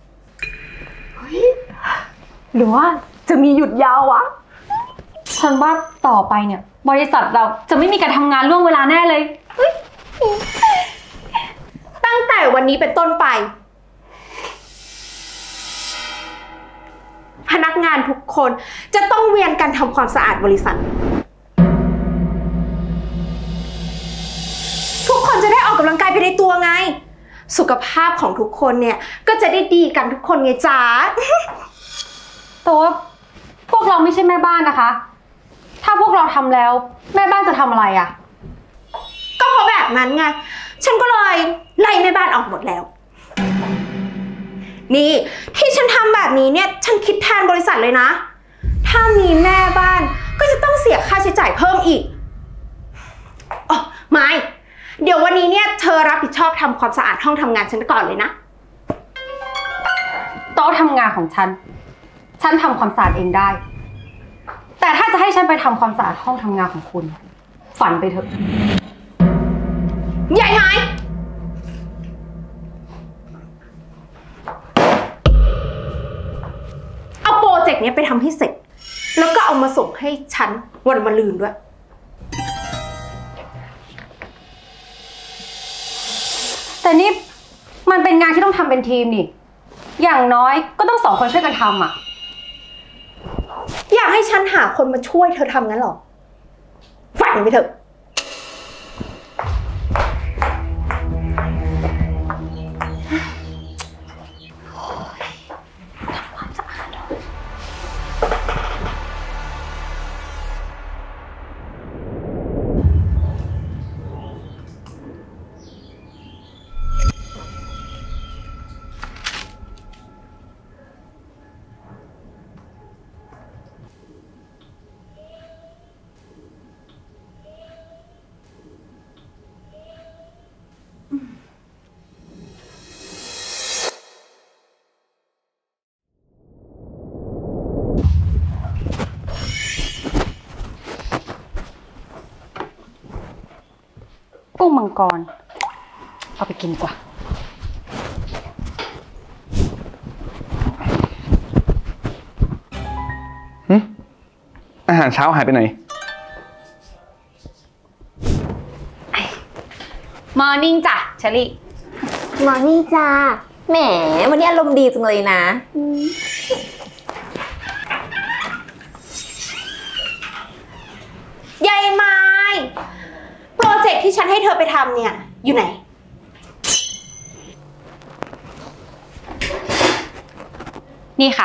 Speaker 2: หรือว่าจะมีหยุดยาววะฉันว่าต่อไปเนี่ยบริษัทเราจะไม่มีการทำงานล่วงเวลาแน่เลย
Speaker 3: ตั้งแต่วันนี้เป็นต้นไปพนักงานทุกคนจะต้องเวียนกันทำความสะอาดบริษัททุกคนจะได้ออกกำลังกายไปในตัวไงสุขภาพของทุกคนเนี่ยก็จะได้ดีกันทุกคนไงจ๊ะ
Speaker 2: แต่ว่าพวกเราไม่ใช่แม่บ้านนะคะถ้าพวกเราทำแล้วแม่บ้านจะทำอะไรอ่ะ
Speaker 3: ก็เพราะแบบนั้นไงฉันก็เลยไล่แม่บ้านออกหมดแล้วนี่ที่ฉันทำแบบนี้เนี่ยฉันคิดแทนบริษัทเลยนะถ้ามีแม่บ้านก็จะต้องเสียค่าใช้จ่ายเพิ่มอีกอ๋อไม่เดี๋ยววันนี้เนี่ยเธอรับผิดชอบทำความสะอาดห้องทำงานฉันก่อนเลยนะ
Speaker 2: โต๊ะทำงานของฉันทำความสะอาดเองได้แต่ถ้าจะให้ฉันไปทำความสะอาดห้องทำงานของคุณฝันไปเถอะ
Speaker 3: ใหญ่ไหมเอาโปรเจกต์นี้ไปทำให้เสร็จแล้วก็เอามาส่งให้ฉันวันมะรืนด้วย
Speaker 2: แต่นี่มันเป็นงานที่ต้องทำเป็นทีมนี่อย่างน้อยก็ต้อง2 คนช่วยกันทำอ่ะ
Speaker 3: อยากให้ฉันหาคนมาช่วยเธอทำงั้นหรอฝันไปเถอะ
Speaker 2: กุ้งมังกรเอาไปกินดีกว่า
Speaker 8: อาหารเช้าหายไปไหน
Speaker 2: มอร์นิ่งจ้ะเชอรี่
Speaker 7: มอร์นิ่งจ้าแหมวันนี้อารมณ์ดีจังเลยนะยายไม้โปรเจกต์ที่ฉันให้เธอไปทำเนี่ยอยู่ไหน
Speaker 2: นี่ค่ะ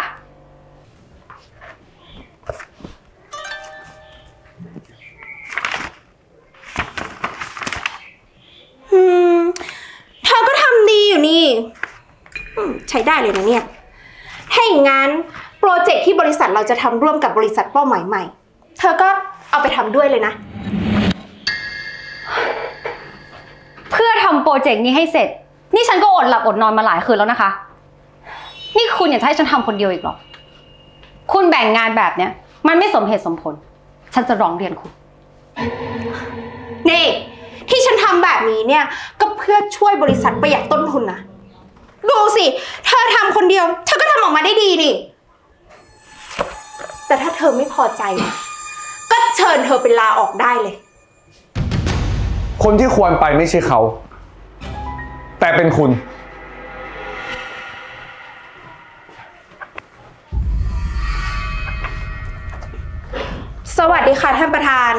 Speaker 7: เธอก็ทำดีอยู่นี่ใช้ได้เลยนะเนี่ยถ้าอย่างงั้นโปรเจกต์ที่บริษัทเราจะทำร่วมกับบริษัทเป้าหมายใหม่เธอก็เอาไปทำด้วยเลยนะ
Speaker 2: เพื่อทำโปรเจกต์นี้ให้เสร็จนี่ฉันก็อดหลับอดนอนมาหลายคืนแล้วนะคะนี่คุณอยากให้ฉันทำคนเดียวอีกหรอคุณแบ่งงานแบบเนี้ยมันไม่สมเหตุสมผลฉันจะร้องเรียนคุณ
Speaker 7: นี่ที่ฉันทำแบบนี้เนี่ยก็เพื่อช่วยบริษัทประหยัดต้นทุนนะดูสิเธอทำคนเดียวเธอก็ทำออกมาได้ดีนี่แต่ถ้าเธอไม่พอใจก็เชิญเธอไปลาออกได้เลย
Speaker 8: คนที่ควรไปไม่ใช่เขา แต่เป็นคุณ
Speaker 7: สวัสดีค่ะท่านประธาน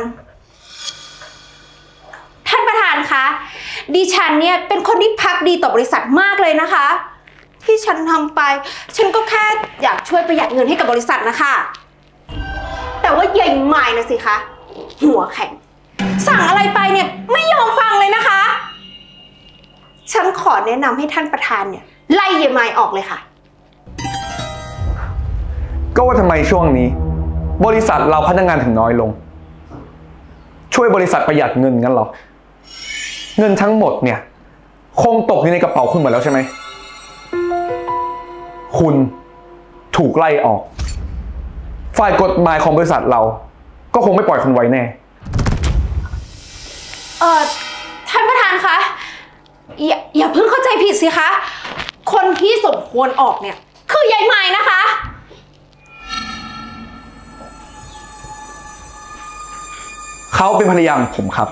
Speaker 7: ท่านประธานคะดิฉันเนี่ยเป็นคนที่ภักดีต่อบริษัทมากเลยนะคะที่ฉันทำไปฉันก็แค่อยากช่วยประหยัดเงินให้กับบริษัทนะคะแต่ว่าใหญ่ใหม่นะสิคะหัวแข็งสั่งอะไรไปเนี่ยไม่ยอมฟังเลยนะคะฉันขอแนะนำให้ท่านประธานเนี่ยไล่ใหญ่ใหม่ออกเลยค่ะ
Speaker 8: ก็ว่าทำไมช่วงนี้บริษัทเราพนักงานถึงน้อยลงช่วยบริษัทประหยัดเงินงั้นหรอเงินทั้งหมดเนี่ยคงตกอยู่ในกระเป๋าคุณหมดแล้วใช่ไหมคุณถูกไล่ออกฝ่ายกฎหมายของบริษัทเราก็คงไม่ปล่อยคุณไว้แน่
Speaker 7: ท่านประธานคะอย่าเพิ่งเข้าใจผิดสิคะคนที่สมควรออกเนี่ยคือยายไม้นะคะ
Speaker 8: เขาเป็นภรรยาของผมครับ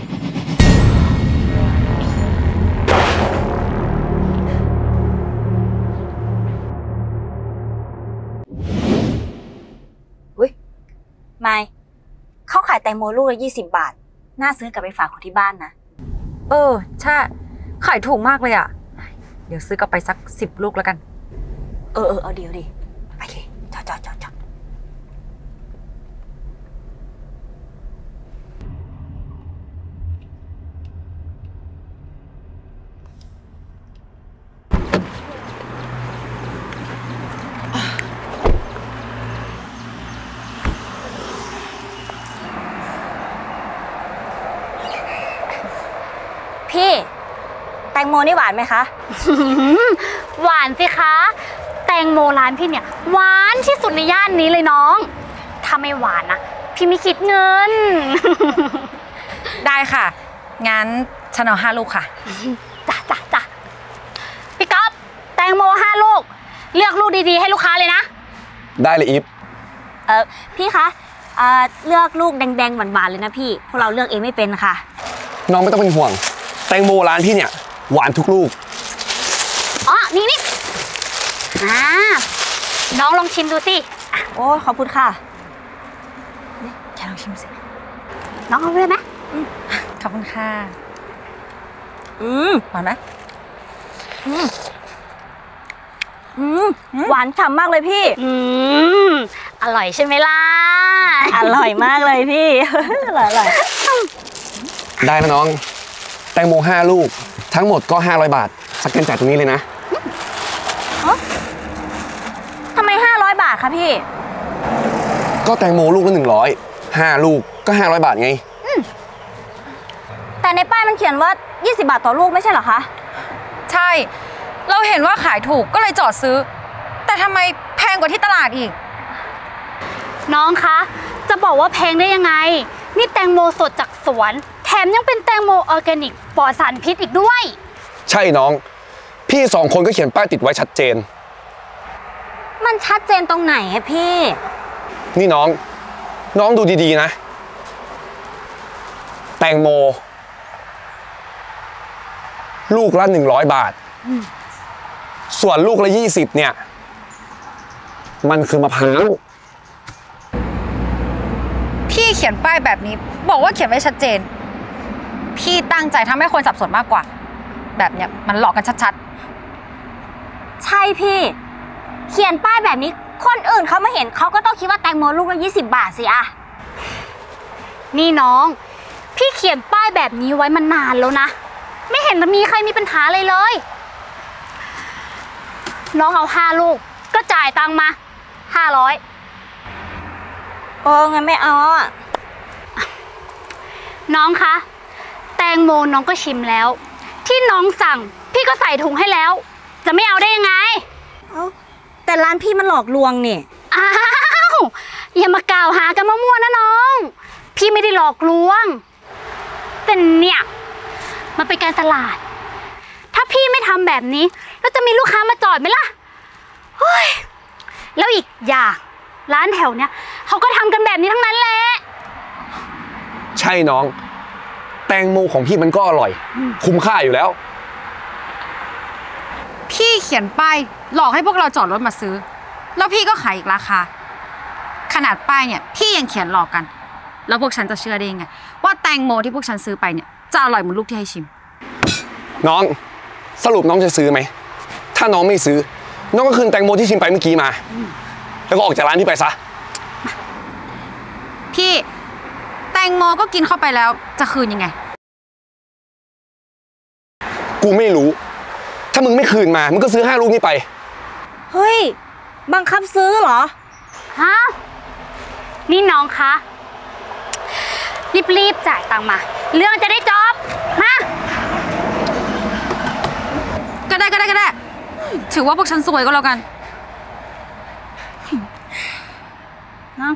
Speaker 7: ไม่เขาขายแตงโมลูกละ20 บาทน่าซื้อกลับไปฝากคนที่บ้านนะ
Speaker 10: ใช่ขายถูกมากเลยอ่ะเดี๋ยวซื้อกลับไปสัก10 ลูกแล้วกัน
Speaker 7: เอาเดี๋ยวดิไปเลยจอดพี่แตงโมนี่หวานไหมคะ
Speaker 4: หวานสิคะแตงโมร้านพี่เนี่ยหวานที่สุดในย่านนี้เลยน้องถ้าไม่หวานนะพี่ไม่คิดเงิน
Speaker 10: ได้ค่ะงั้นฉันเอา5 ลูกค่ะ
Speaker 4: จ้ะพี่ก๊อฟแตงโม5 ลูกเลือกลูกดีๆให้ลูกค้าเลยนะ
Speaker 8: ได้เลยอีฟ
Speaker 7: พี่คะเลือกลูกแดงๆหวานๆเลยนะพี่พวกเราเลือกเองไม่เป็นค่ะ
Speaker 9: น้องไม่ต้องเป็นห่วงแตงโมร้านพี่เนี่ยหวานทุกลูก
Speaker 4: นี่น้องลองชิมดูสิ
Speaker 7: โอ้ขอบคุณค่ะแค่ลองชิมสิ
Speaker 4: น้องเอาเลยไหม
Speaker 10: ขอบคุณค่ะหวานไหม
Speaker 7: หวานฉ่ำมากเลยพี่
Speaker 4: อร่อยใช่ไหมล่ะ
Speaker 7: อร่อยมากเลยพี่อร่อย
Speaker 9: ได้นะน้องแตงโม5 ลูกทั้งหมดก็500 บาทสแกนจ่ายตรงนี้เลยนะ
Speaker 7: ทำไม500 บาทคะพี่
Speaker 9: ก็แตงโมลูกละ100 5 ลูกก็500 บาทไง
Speaker 7: แต่ในป้ายมันเขียนว่า20 บาทต่อลูกไม่ใช่เหรอคะ
Speaker 10: ใช่เราเห็นว่าขายถูกก็เลยจอดซื้อแต่ทำไมแพงกว่าที่ตลาดอีก
Speaker 4: น้องคะจะบอกว่าแพงได้ยังไงนี่แตงโมสดจากสวนแถมมยังเป็นแตงโมออร์แกนิกปลอดสารพิษอีกด้วย
Speaker 9: ใช่น้องพี่2 คนก็เขียนป้ายติดไว้ชัดเจน
Speaker 7: มันชัดเจนตรงไหนอะพี่
Speaker 9: นี่น้องดูดีๆนะแตงโมลูกละ100 บาทส่วนลูกละ20เนี่ยมันคือมะพร้าว
Speaker 10: พี่เขียนป้ายแบบนี้บอกว่าเขียนไว้ชัดเจนพี่ตั้งใจทำให้คนสับสนมากกว่าแบบเนี้ยมันหลอกกันชัด
Speaker 7: ๆใช่พี่เขียนป้ายแบบนี้คนอื่นเขามาเห็นเขาก็ต้องคิดว่าแตงโมลูกละ20 บาทสิอะ
Speaker 4: นี่น้องพี่เขียนป้ายแบบนี้ไว้มานานแล้วนะไม่เห็นมีใครมีปัญหาเลยน้องเอา5 ลูกก็จ่ายตังค์มา500
Speaker 7: งั้นไม่เอาอ่ะ
Speaker 4: น้องคะแตงโมน้องก็ชิมแล้วที่น้องสั่งพี่ก็ใส่ถุงให้แล้วจะไม่เอาได้ยังไง
Speaker 7: แต่ร้านพี่มันหลอกลวงนี่
Speaker 4: อ้าวอย่ามากล่าวหากันมั่วๆนะน้องพี่ไม่ได้หลอกลวงแต่เนี่ยมันเป็นการตลาดถ้าพี่ไม่ทำแบบนี้แล้วจะมีลูกค้ามาจอดไหมล่ะเฮ้ยแล้วอีกอย่างร้านแถวเนี้ยเขาก็ทำกันแบบนี้ทั้งนั้นแหละ
Speaker 9: ใช่น้องแตงโมของพี่มันก็อร่อยคุ้มค่าอยู่แล้ว
Speaker 10: พี่เขียนป้ายหลอกให้พวกเราจอดรถมาซื้อแล้วพี่ก็ขายอีกราคาขนาดป้ายเนี่ยพี่ยังเขียนหลอกกันแล้วพวกฉันจะเชื่อได้ยังไงว่าแตงโมที่พวกฉันซื้อไปเนี่ยจะอร่อยเหมือนลูกที่ให้ชิม
Speaker 9: น้องสรุปน้องจะซื้อไหมถ้าน้องไม่ซื้อน้องก็คืนแตงโมที่ชิมไปเมื่อกี้มาแล้วก็ออกจากร้านพี่ไปซะ
Speaker 10: พี่แตงโมก็กินเข้าไปแล้วจะคืนยังไง
Speaker 9: กูไม่รู้ถ้ามึงไม่คืนมามึงก็ซื้อ5 ลูกนี้ไป
Speaker 7: เฮ้ยบังคับซื้อเหรอ
Speaker 4: ฮะนี่น้องคะรีบจ่ายตังค์มาเรื่องจะได้จบมา
Speaker 10: ก็ได้ถือว่าพวกฉันสวยก็แล้วกันนะ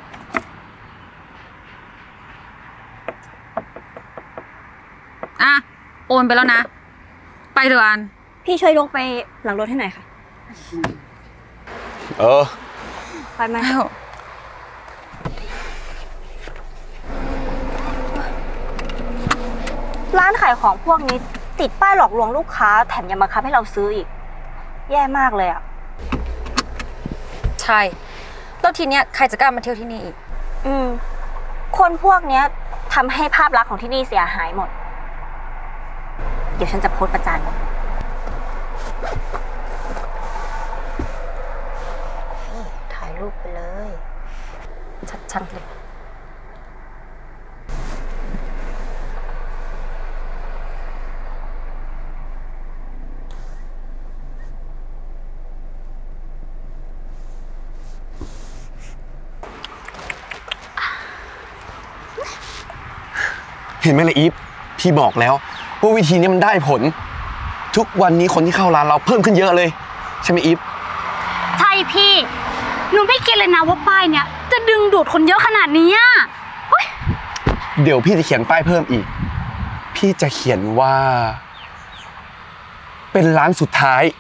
Speaker 10: โอนไปแล้วนะไปเถอะอัน
Speaker 7: พี่ช่วยยกไปหลังรถให้หน่อยค่ะ
Speaker 10: ไปไหม
Speaker 7: ร้านขายของพวกนี้ติดป้ายหลอกลวงลูกค้าแถมยังบังคับให้เราซื้ออีกแย่มากเลยอ่ะ
Speaker 10: ใช่แล้วทีเนี้ยใครจะกล้ามาเที่ยวที่นี่อีก
Speaker 7: คนพวกเนี้ยทำให้ภาพลักษณ์ของที่นี่เสียหายหมดเดี๋ยวฉันจะโพสต์ประจานถ่ายรูปไปเลยชัดๆเลย
Speaker 9: เห็นไหมล่ะอีฟพี่บอกแล้วว่าวิธีนี้มันได้ผลทุกวันนี้คนที่เข้าร้านเราเพิ่มขึ้นเยอะเลยใช่ไหมอีฟ
Speaker 4: ใช่พี่หนูไม่คิดเลยนะว่าป้ายเนี่ยจะดึงดูดคนเยอะขนาดนี้
Speaker 9: เดี๋ยวพี่จะเขียนป้ายเพิ่มอีกพี่จะเขียนว่าเป็นร้านสุดท้าย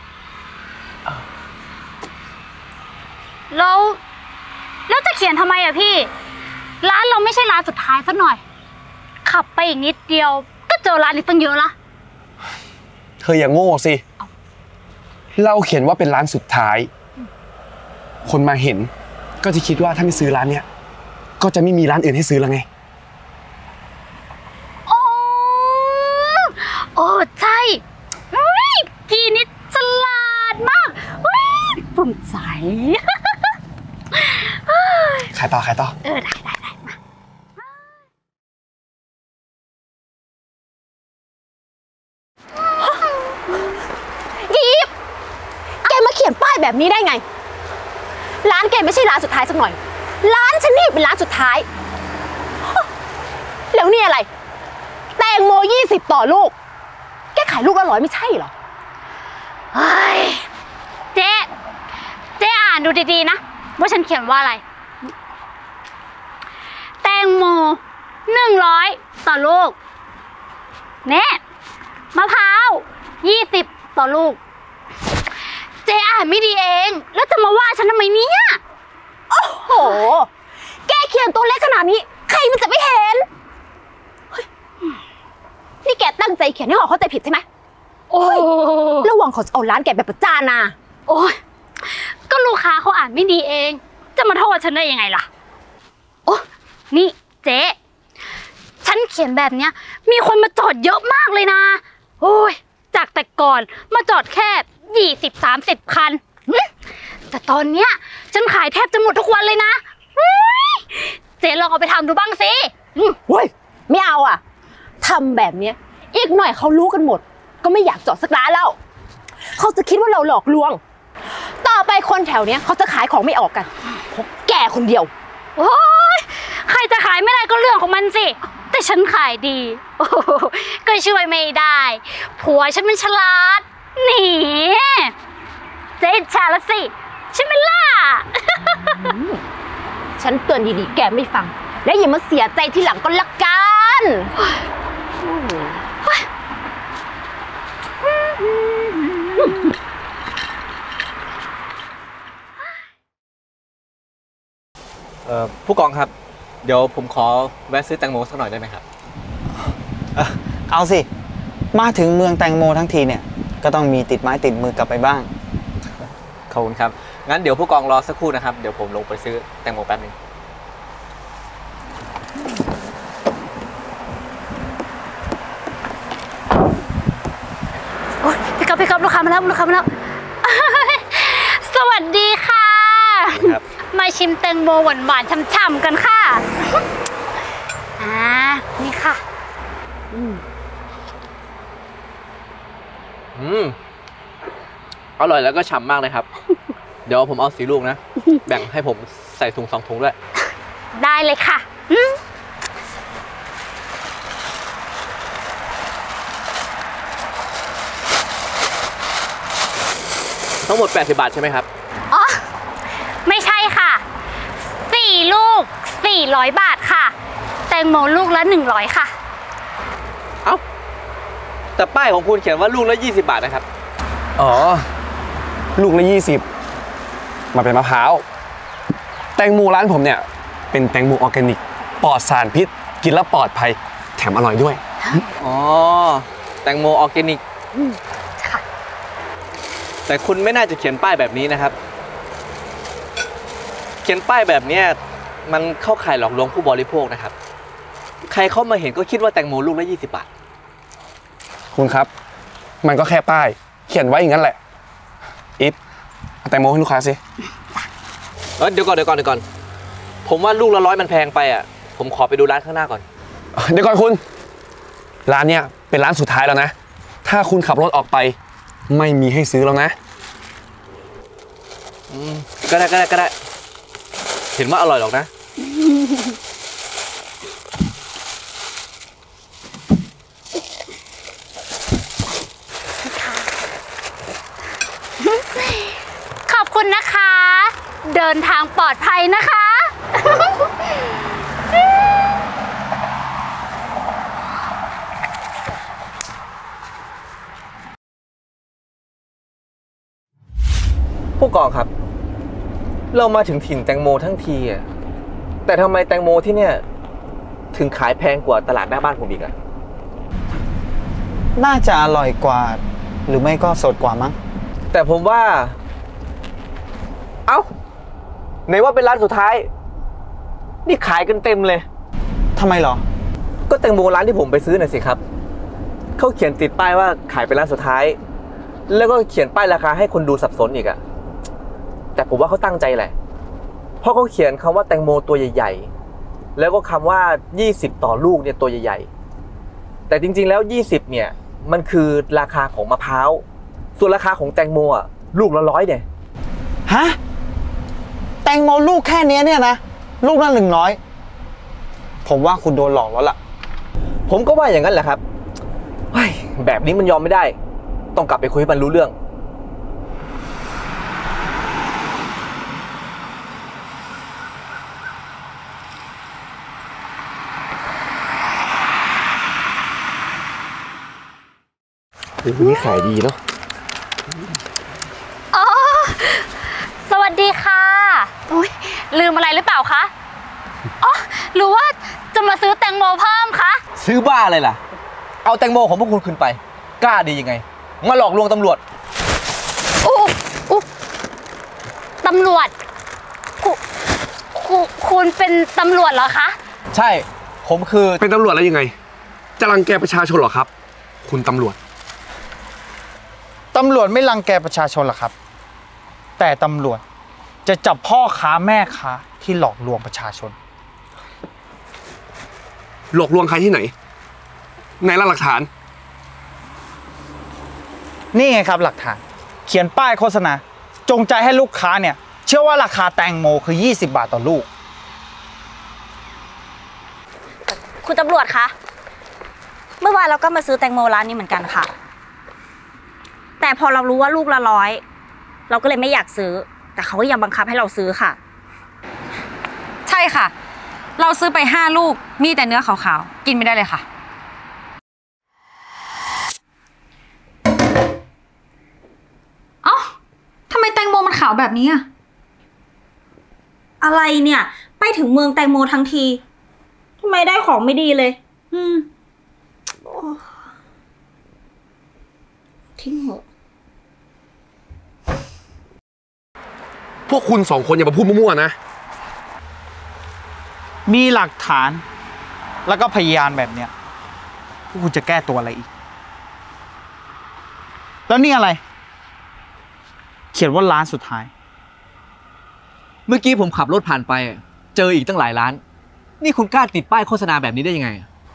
Speaker 4: แล้วจะเขียนทำไมอะพี่ร้านเราไม่ใช่ร้านสุดท้ายสักหน่อยขับไปอีกนิดเดียวก็เจอร้านอีกตั้งเยอะละ
Speaker 9: เธออย่าโง่สิเราเขียนว่าเป็นร้านสุดท้ายคนมาเห็นก็จะคิดว่าถ้าไม่ซื้อร้านเนี้ยก็จะไม่มีร้านอื่นให้ซื้อแล้วไง
Speaker 4: โอ้ใช่พี่นี่ฉลาดมากภูมิใจ
Speaker 9: ขายต่อ
Speaker 4: ได้มา
Speaker 3: ยีบแกมาเขียนป้ายแบบนี้ได้ไงร้านแกไม่ใช่ร้านสุดท้ายสักหน่อยร้านฉันนี่เป็นร้านสุดท้ายแล้วนี่อะไรแตงโม20ต่อลูกแกขายลูกละ100ไม่ใช่เหรอ
Speaker 4: เจ๊อ่านดูดีๆนะว่าฉันเขียนว่าอะไรแตงโม100ต่อลูกเน่มะพร้าว20ต่อลูกเจ๊อ่านไม่ดีเองแล้วจะมาว่าฉันทำไมเนี่ย
Speaker 3: โอ้โหแกเขียนตัวเล็กขนาดนี้ใครมันจะไม่เห็นนี่แกตั้งใจเขียนให้เขาเข้าใจผิดใช่ไหมโอ้ยระวังเขาจะเอาร้านแกแบบประจานนะ
Speaker 4: โอ้ยก็ลูกค้าเขาอ่านไม่ดีเองจะมาโทษฉันได้ยังไงล่ะโอ้นี่เจ๊ฉันเขียนแบบเนี้ยมีคนมาจอดเยอะมากเลยนะโอ้ยจากแต่ก่อนมาจอดแค่20-30 คันแต่ตอนเนี้ยฉันขายแทบจะหมดทุกวันเลยนะเจ๊ลองเอาไปทำดูบ้างสิ
Speaker 3: เฮ้ยไม่เอาอ่ะทำแบบเนี้ยอีกหน่อยเขารู้กันหมดก็ไม่อยากจอดสักร้านแล้วเขาจะคิดว่าเราหลอกลวงต่อไปคนแถวเนี้ยเขาจะขายของไม่ออกกันเพราะแกคนเดียว
Speaker 4: โอ้ยใครจะขายไม่ได้ก็เรื่องของมันสิแต่ฉันขายดีก็ช่วยไม่ได้ผัวฉันมันฉลาดนี่เจ๊ฉลาดสิใช่ไหมล่ะ
Speaker 3: ฉันเตือนดีๆแกไม่ฟังและอย่ามาเสียใจทีหลังก็ละกัน
Speaker 11: ผู้กองครับเดี๋ยวผมขอแวะซื้อแตงโมสักหน่อยได้ไหมครับ
Speaker 1: เอาสิมาถึงเมืองแตงโมทั้งทีเนี่ยก็ต้องมีติดไม้ติดมือกลับไปบ้าง
Speaker 11: ขอบคุณครับงั้นเดี๋ยวผู้กองรอสักครู่นะครับเดี๋ยวผมลงไปซื้อแตงโมแป๊บนึง
Speaker 4: โอ๊ยพี่ก๊อฟลูกค้ามาแล้วสวัสดีค่ะมาชิมแตงโมหวานๆช่ำๆกันค่ะนี่ค่ะ
Speaker 11: อร่อยแล้วก็ฉ่ำมากเลยครับเดี๋ยวผมเอา4 ลูกนะแบ่งให้ผมใส่ถุง2 ถุงด้วย
Speaker 4: ได้เลยค่ะ
Speaker 11: ทั้งหมด80 บาทใช่ไหมครับ
Speaker 4: อ๋อไม่ใช่ค่ะ4 ลูก400 บาทค่ะแตงโมลูกละ100ค่ะ
Speaker 11: เอ้าแต่ป้ายของคุณเขียนว่าลูกละ20 บาทนะครับ
Speaker 9: อ๋อลูกละ20มาเป็นมะพร้าวแตงโมร้านผมเนี่ยเป็นแตงโมออร์แกนิกปลอดสารพิษกินแล้วปลอดภัยแถมอร่อยด้วย
Speaker 11: อ๋อแตงโมออร์แกนิกค่ะแต่คุณไม่น่าจะเขียนป้ายแบบนี้นะครับเขียนป้ายแบบนี้มันเข้าข่ายหลอกลวงผู้บริโภคนะครับใครเข้ามาเห็นก็คิดว่าแตงโมลูกละ20 บาท
Speaker 9: คุณครับมันก็แค่ป้ายเขียนไว้อย่างนั้นแหละอิฟเอาแตงโมให้ลูกค้าสิ
Speaker 11: เดี๋ยวก่อนผมว่าลูกละ100มันแพงไปอ่ะผมขอไปดูร้านข้างหน้าก่อน
Speaker 9: เดี๋ยวก่อนคุณร้านเนี่ยเป็นร้านสุดท้ายแล้วนะถ้าคุณขับรถออกไปไม่มีให้ซื้อแล้วนะ
Speaker 11: ก็ได้เห็นว่าอร่อยหรอกนะ
Speaker 4: ขอบคุณนะคะเดินทางปลอดภัยนะคะ
Speaker 11: ผู้กองครับเรามาถึงถิ่นแตงโมทั้งทีอ่ะแต่ทำไมแตงโมที่เนี่ยถึงขายแพงกว่าตลาดหน้าบ้านผมอีกอ่ะ
Speaker 1: น่าจะอร่อยกว่าหรือไม่ก็สดกว่ามั้ง
Speaker 11: แต่ผมว่าเอ้าไหนว่าเป็นร้านสุดท้ายนี่ขายกันเต็มเลย
Speaker 1: ทำไมหรอ
Speaker 11: ก็แตงโมร้านที่ผมไปซื้อน่ะสิครับเขาเขียนติดป้ายว่าขายเป็นร้านสุดท้ายแล้วก็เขียนป้ายราคาให้คนดูสับสนอีกอะแต่ผมว่าเขาตั้งใจแหละเพราะเขาเขียนคำว่าแตงโมตัวใหญ่ๆแล้วก็คำว่า20ต่อลูกเนี่ยตัวใหญ่ๆแต่จริงๆแล้ว20เนี่ยมันคือราคาของมะพร้าวส่วนราคาของแตงโมอ่ะลูกละ100เนี่ย
Speaker 1: ฮะแตงโมลูกแค่นี้เนี่ยนะลูกละ100ผมว่าคุณโดนหลอกแล้วล่ะ
Speaker 11: ผมก็ว่าอย่างนั้นแหละครับแบบนี้มันยอมไม่ได้ต้องกลับไปคุยให้มันรู้เรื่อง
Speaker 9: นี่ขายดีเนาะ
Speaker 4: อ๋อ สวัสดีค่ะอุ๊ยลืมอะไรหรือเปล่าคะ อ๋อ หรือว่าจะมาซื้อแตงโมเพิ่มคะ
Speaker 11: ซื้อบ้าอะไรล่ะ เอาแตงโมของพวกคุณขึ้นไป กล้าดียังไง มาหลอกลวงตำรวจ
Speaker 4: ตำรวจ คุณเป็นตำรวจเหรอคะ
Speaker 11: ใช่ ผมคือ
Speaker 9: เป็นตำรวจแล้วยังไง จะรังแกประชาชนเหรอครับ คุณตำรวจ
Speaker 1: ตำรวจไม่รังแกประชาชนหรอกครับ แต่ตำรวจจะจับพ่อค้าแม่ค้าที่หลอกลวงประชาชน
Speaker 9: หลอกลวงใครที่ไหนไหนล่ะหลักฐาน
Speaker 1: นี่ไงครับหลักฐาน เขียนป้ายโฆษณาจงใจให้ลูกค้าเนี่ยเชื่อว่าราคาแตงโมคือ20 บาทต่อลูก
Speaker 12: คุณตำรวจคะ เมื่อวานเราก็มาซื้อแตงโมร้านนี้เหมือนกันค่ะ แต่พอเรารู้ว่าลูกละ100เราก็เลยไม่อยากซื้อ แต่เขาก็ยังบังคับให้เราซื้อค่ะ
Speaker 10: ใช่ค่ะ เราซื้อไป5 ลูกมีแต่เนื้อขาวๆกินไม่ได้เลยค่ะเอ้าทำไมแตงโมมันขาวแบบนี้อะ
Speaker 12: อะไรเนี่ย ไปถึงเมืองแตงโมทั้งทีทำไมได้ของไม่ดีเลยทิ้งเหอะ
Speaker 9: พวกคุณ2 คนอย่ามาพูดมั่วๆนะ
Speaker 1: มีหลักฐานแล้วก็พยานแบบเนี้ยพวกคุณจะแก้ตัวอะไรอีก แล้วนี่อะไร เขียนว่าร้านสุดท้าย
Speaker 11: เมื่อกี้ผมขับรถผ่านไป เจออีกตั้งหลายร้าน นี่คุณกล้าติดป้ายโฆษณาแบบนี้ได้ยังไง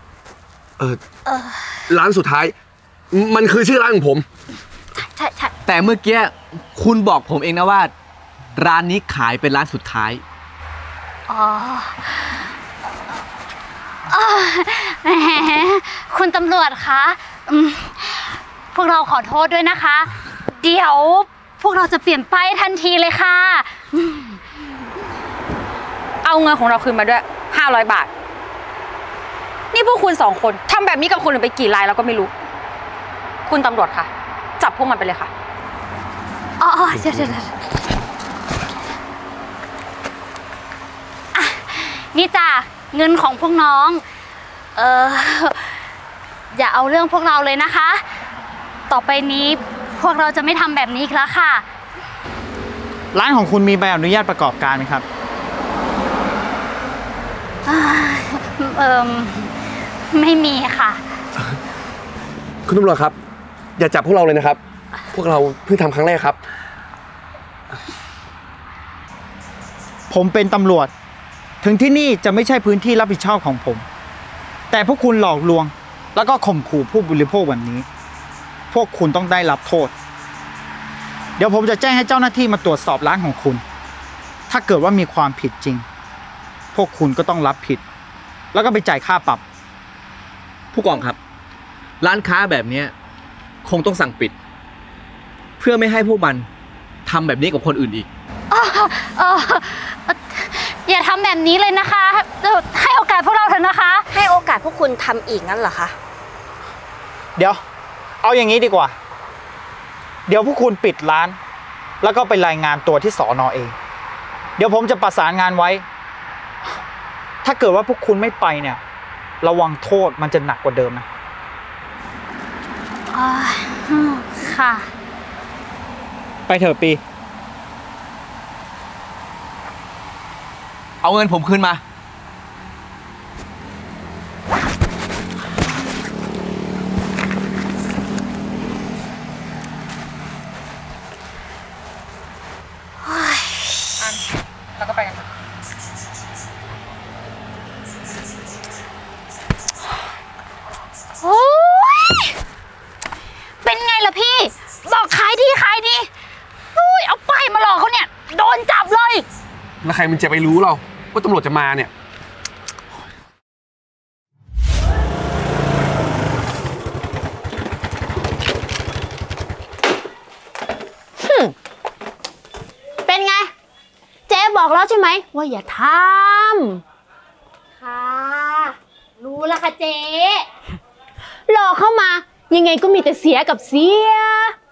Speaker 9: ร้านสุดท้าย มันคือชื่อร้านของผม
Speaker 12: ใช่
Speaker 11: แต่เมื่อกี้คุณบอกผมเองนะว่า ร้านนี้ขายเป็นร้านสุดท้าย
Speaker 4: อ๋อแหมคุณตำรวจคะพวกเราขอโทษด้วยนะคะ เดี๋ยวพวกเราจะเปลี่ยนป้ายทันทีเลยค่ะ
Speaker 10: เอาเงินของเราคืนมาด้วย500 บาทนี่พวกคุณ2 คนทำแบบนี้กับคนอื่นไปกี่รายเราก็ไม่รู้ คุณตำรวจค่ะจับพวกมันไปเลยค่ะ
Speaker 4: อ๋อเดี๋ยวนี่จ้ะเงินของพวกน้องอย่าเอาเรื่องพวกเราเลยนะคะต่อไปนี้พวกเราจะไม่ทำแบบนี้อีกแล้วค่ะ
Speaker 1: ร้านของคุณมีใบอนุญาตประกอบการไหมครับ
Speaker 4: ไม่มีค่ะ
Speaker 9: คุณตำรวจครับ อย่าจับพวกเราเลยนะครับ พวกเราเพิ่งทำครั้งแรกครับ
Speaker 1: ผมเป็นตำรวจถึงที่นี่จะไม่ใช่พื้นที่รับผิดชอบของผม แต่พวกคุณหลอกลวงแล้วก็ข่มขู่ผู้บริโภคแบบนี้พวกคุณต้องได้รับโทษเดี๋ยวผมจะแจ้งให้เจ้าหน้าที่มาตรวจสอบร้านของคุณถ้าเกิดว่ามีความผิดจริงพวกคุณก็ต้องรับผิดแล้วก็ไปจ่ายค่าปรับ
Speaker 11: ผู้กองครับ ร้านค้าแบบนี้คงต้องสั่งปิด เพื่อไม่ให้พวกมันทำแบบนี้กับคนอื่นอีก
Speaker 4: อย่าทำแบบนี้เลยนะคะให้โอกาสพวกเราเถอะนะคะ
Speaker 12: ให้โอกาสพวกคุณทำอีกงั้นเหรอคะ
Speaker 1: เดี๋ยวเอาอย่างนี้ดีกว่าเดี๋ยวพวกคุณปิดร้านแล้วก็ไปรายงานตัวที่สน.เองเดี๋ยวผมจะประสานงานไว้ถ้าเกิดว่าพวกคุณไม่ไปเนี่ยระวังโทษมันจะหนักกว่าเดิมนะ
Speaker 4: ค่ะ
Speaker 1: ไปเถอะปี
Speaker 11: เอาเงินผมคืนมา
Speaker 10: แล้วก็ไปกัน
Speaker 4: โอ้ยเป็นไงล่ะพี่บอกขายดีเอาป้ายมาหลอกเขาเนี่ยโดนจับเลย
Speaker 9: แล้วใครมันจะไปรู้เราว่าตำรวจจะมาเนี่ย
Speaker 4: เป็นไงเจ๊บอกแล้วใช่ไหมว่าอย่าทำค่ะรู้แล้วค่ะเจ๊หลอกเข้ามา
Speaker 3: ยังไงก็มีแต่เสียกับเสีย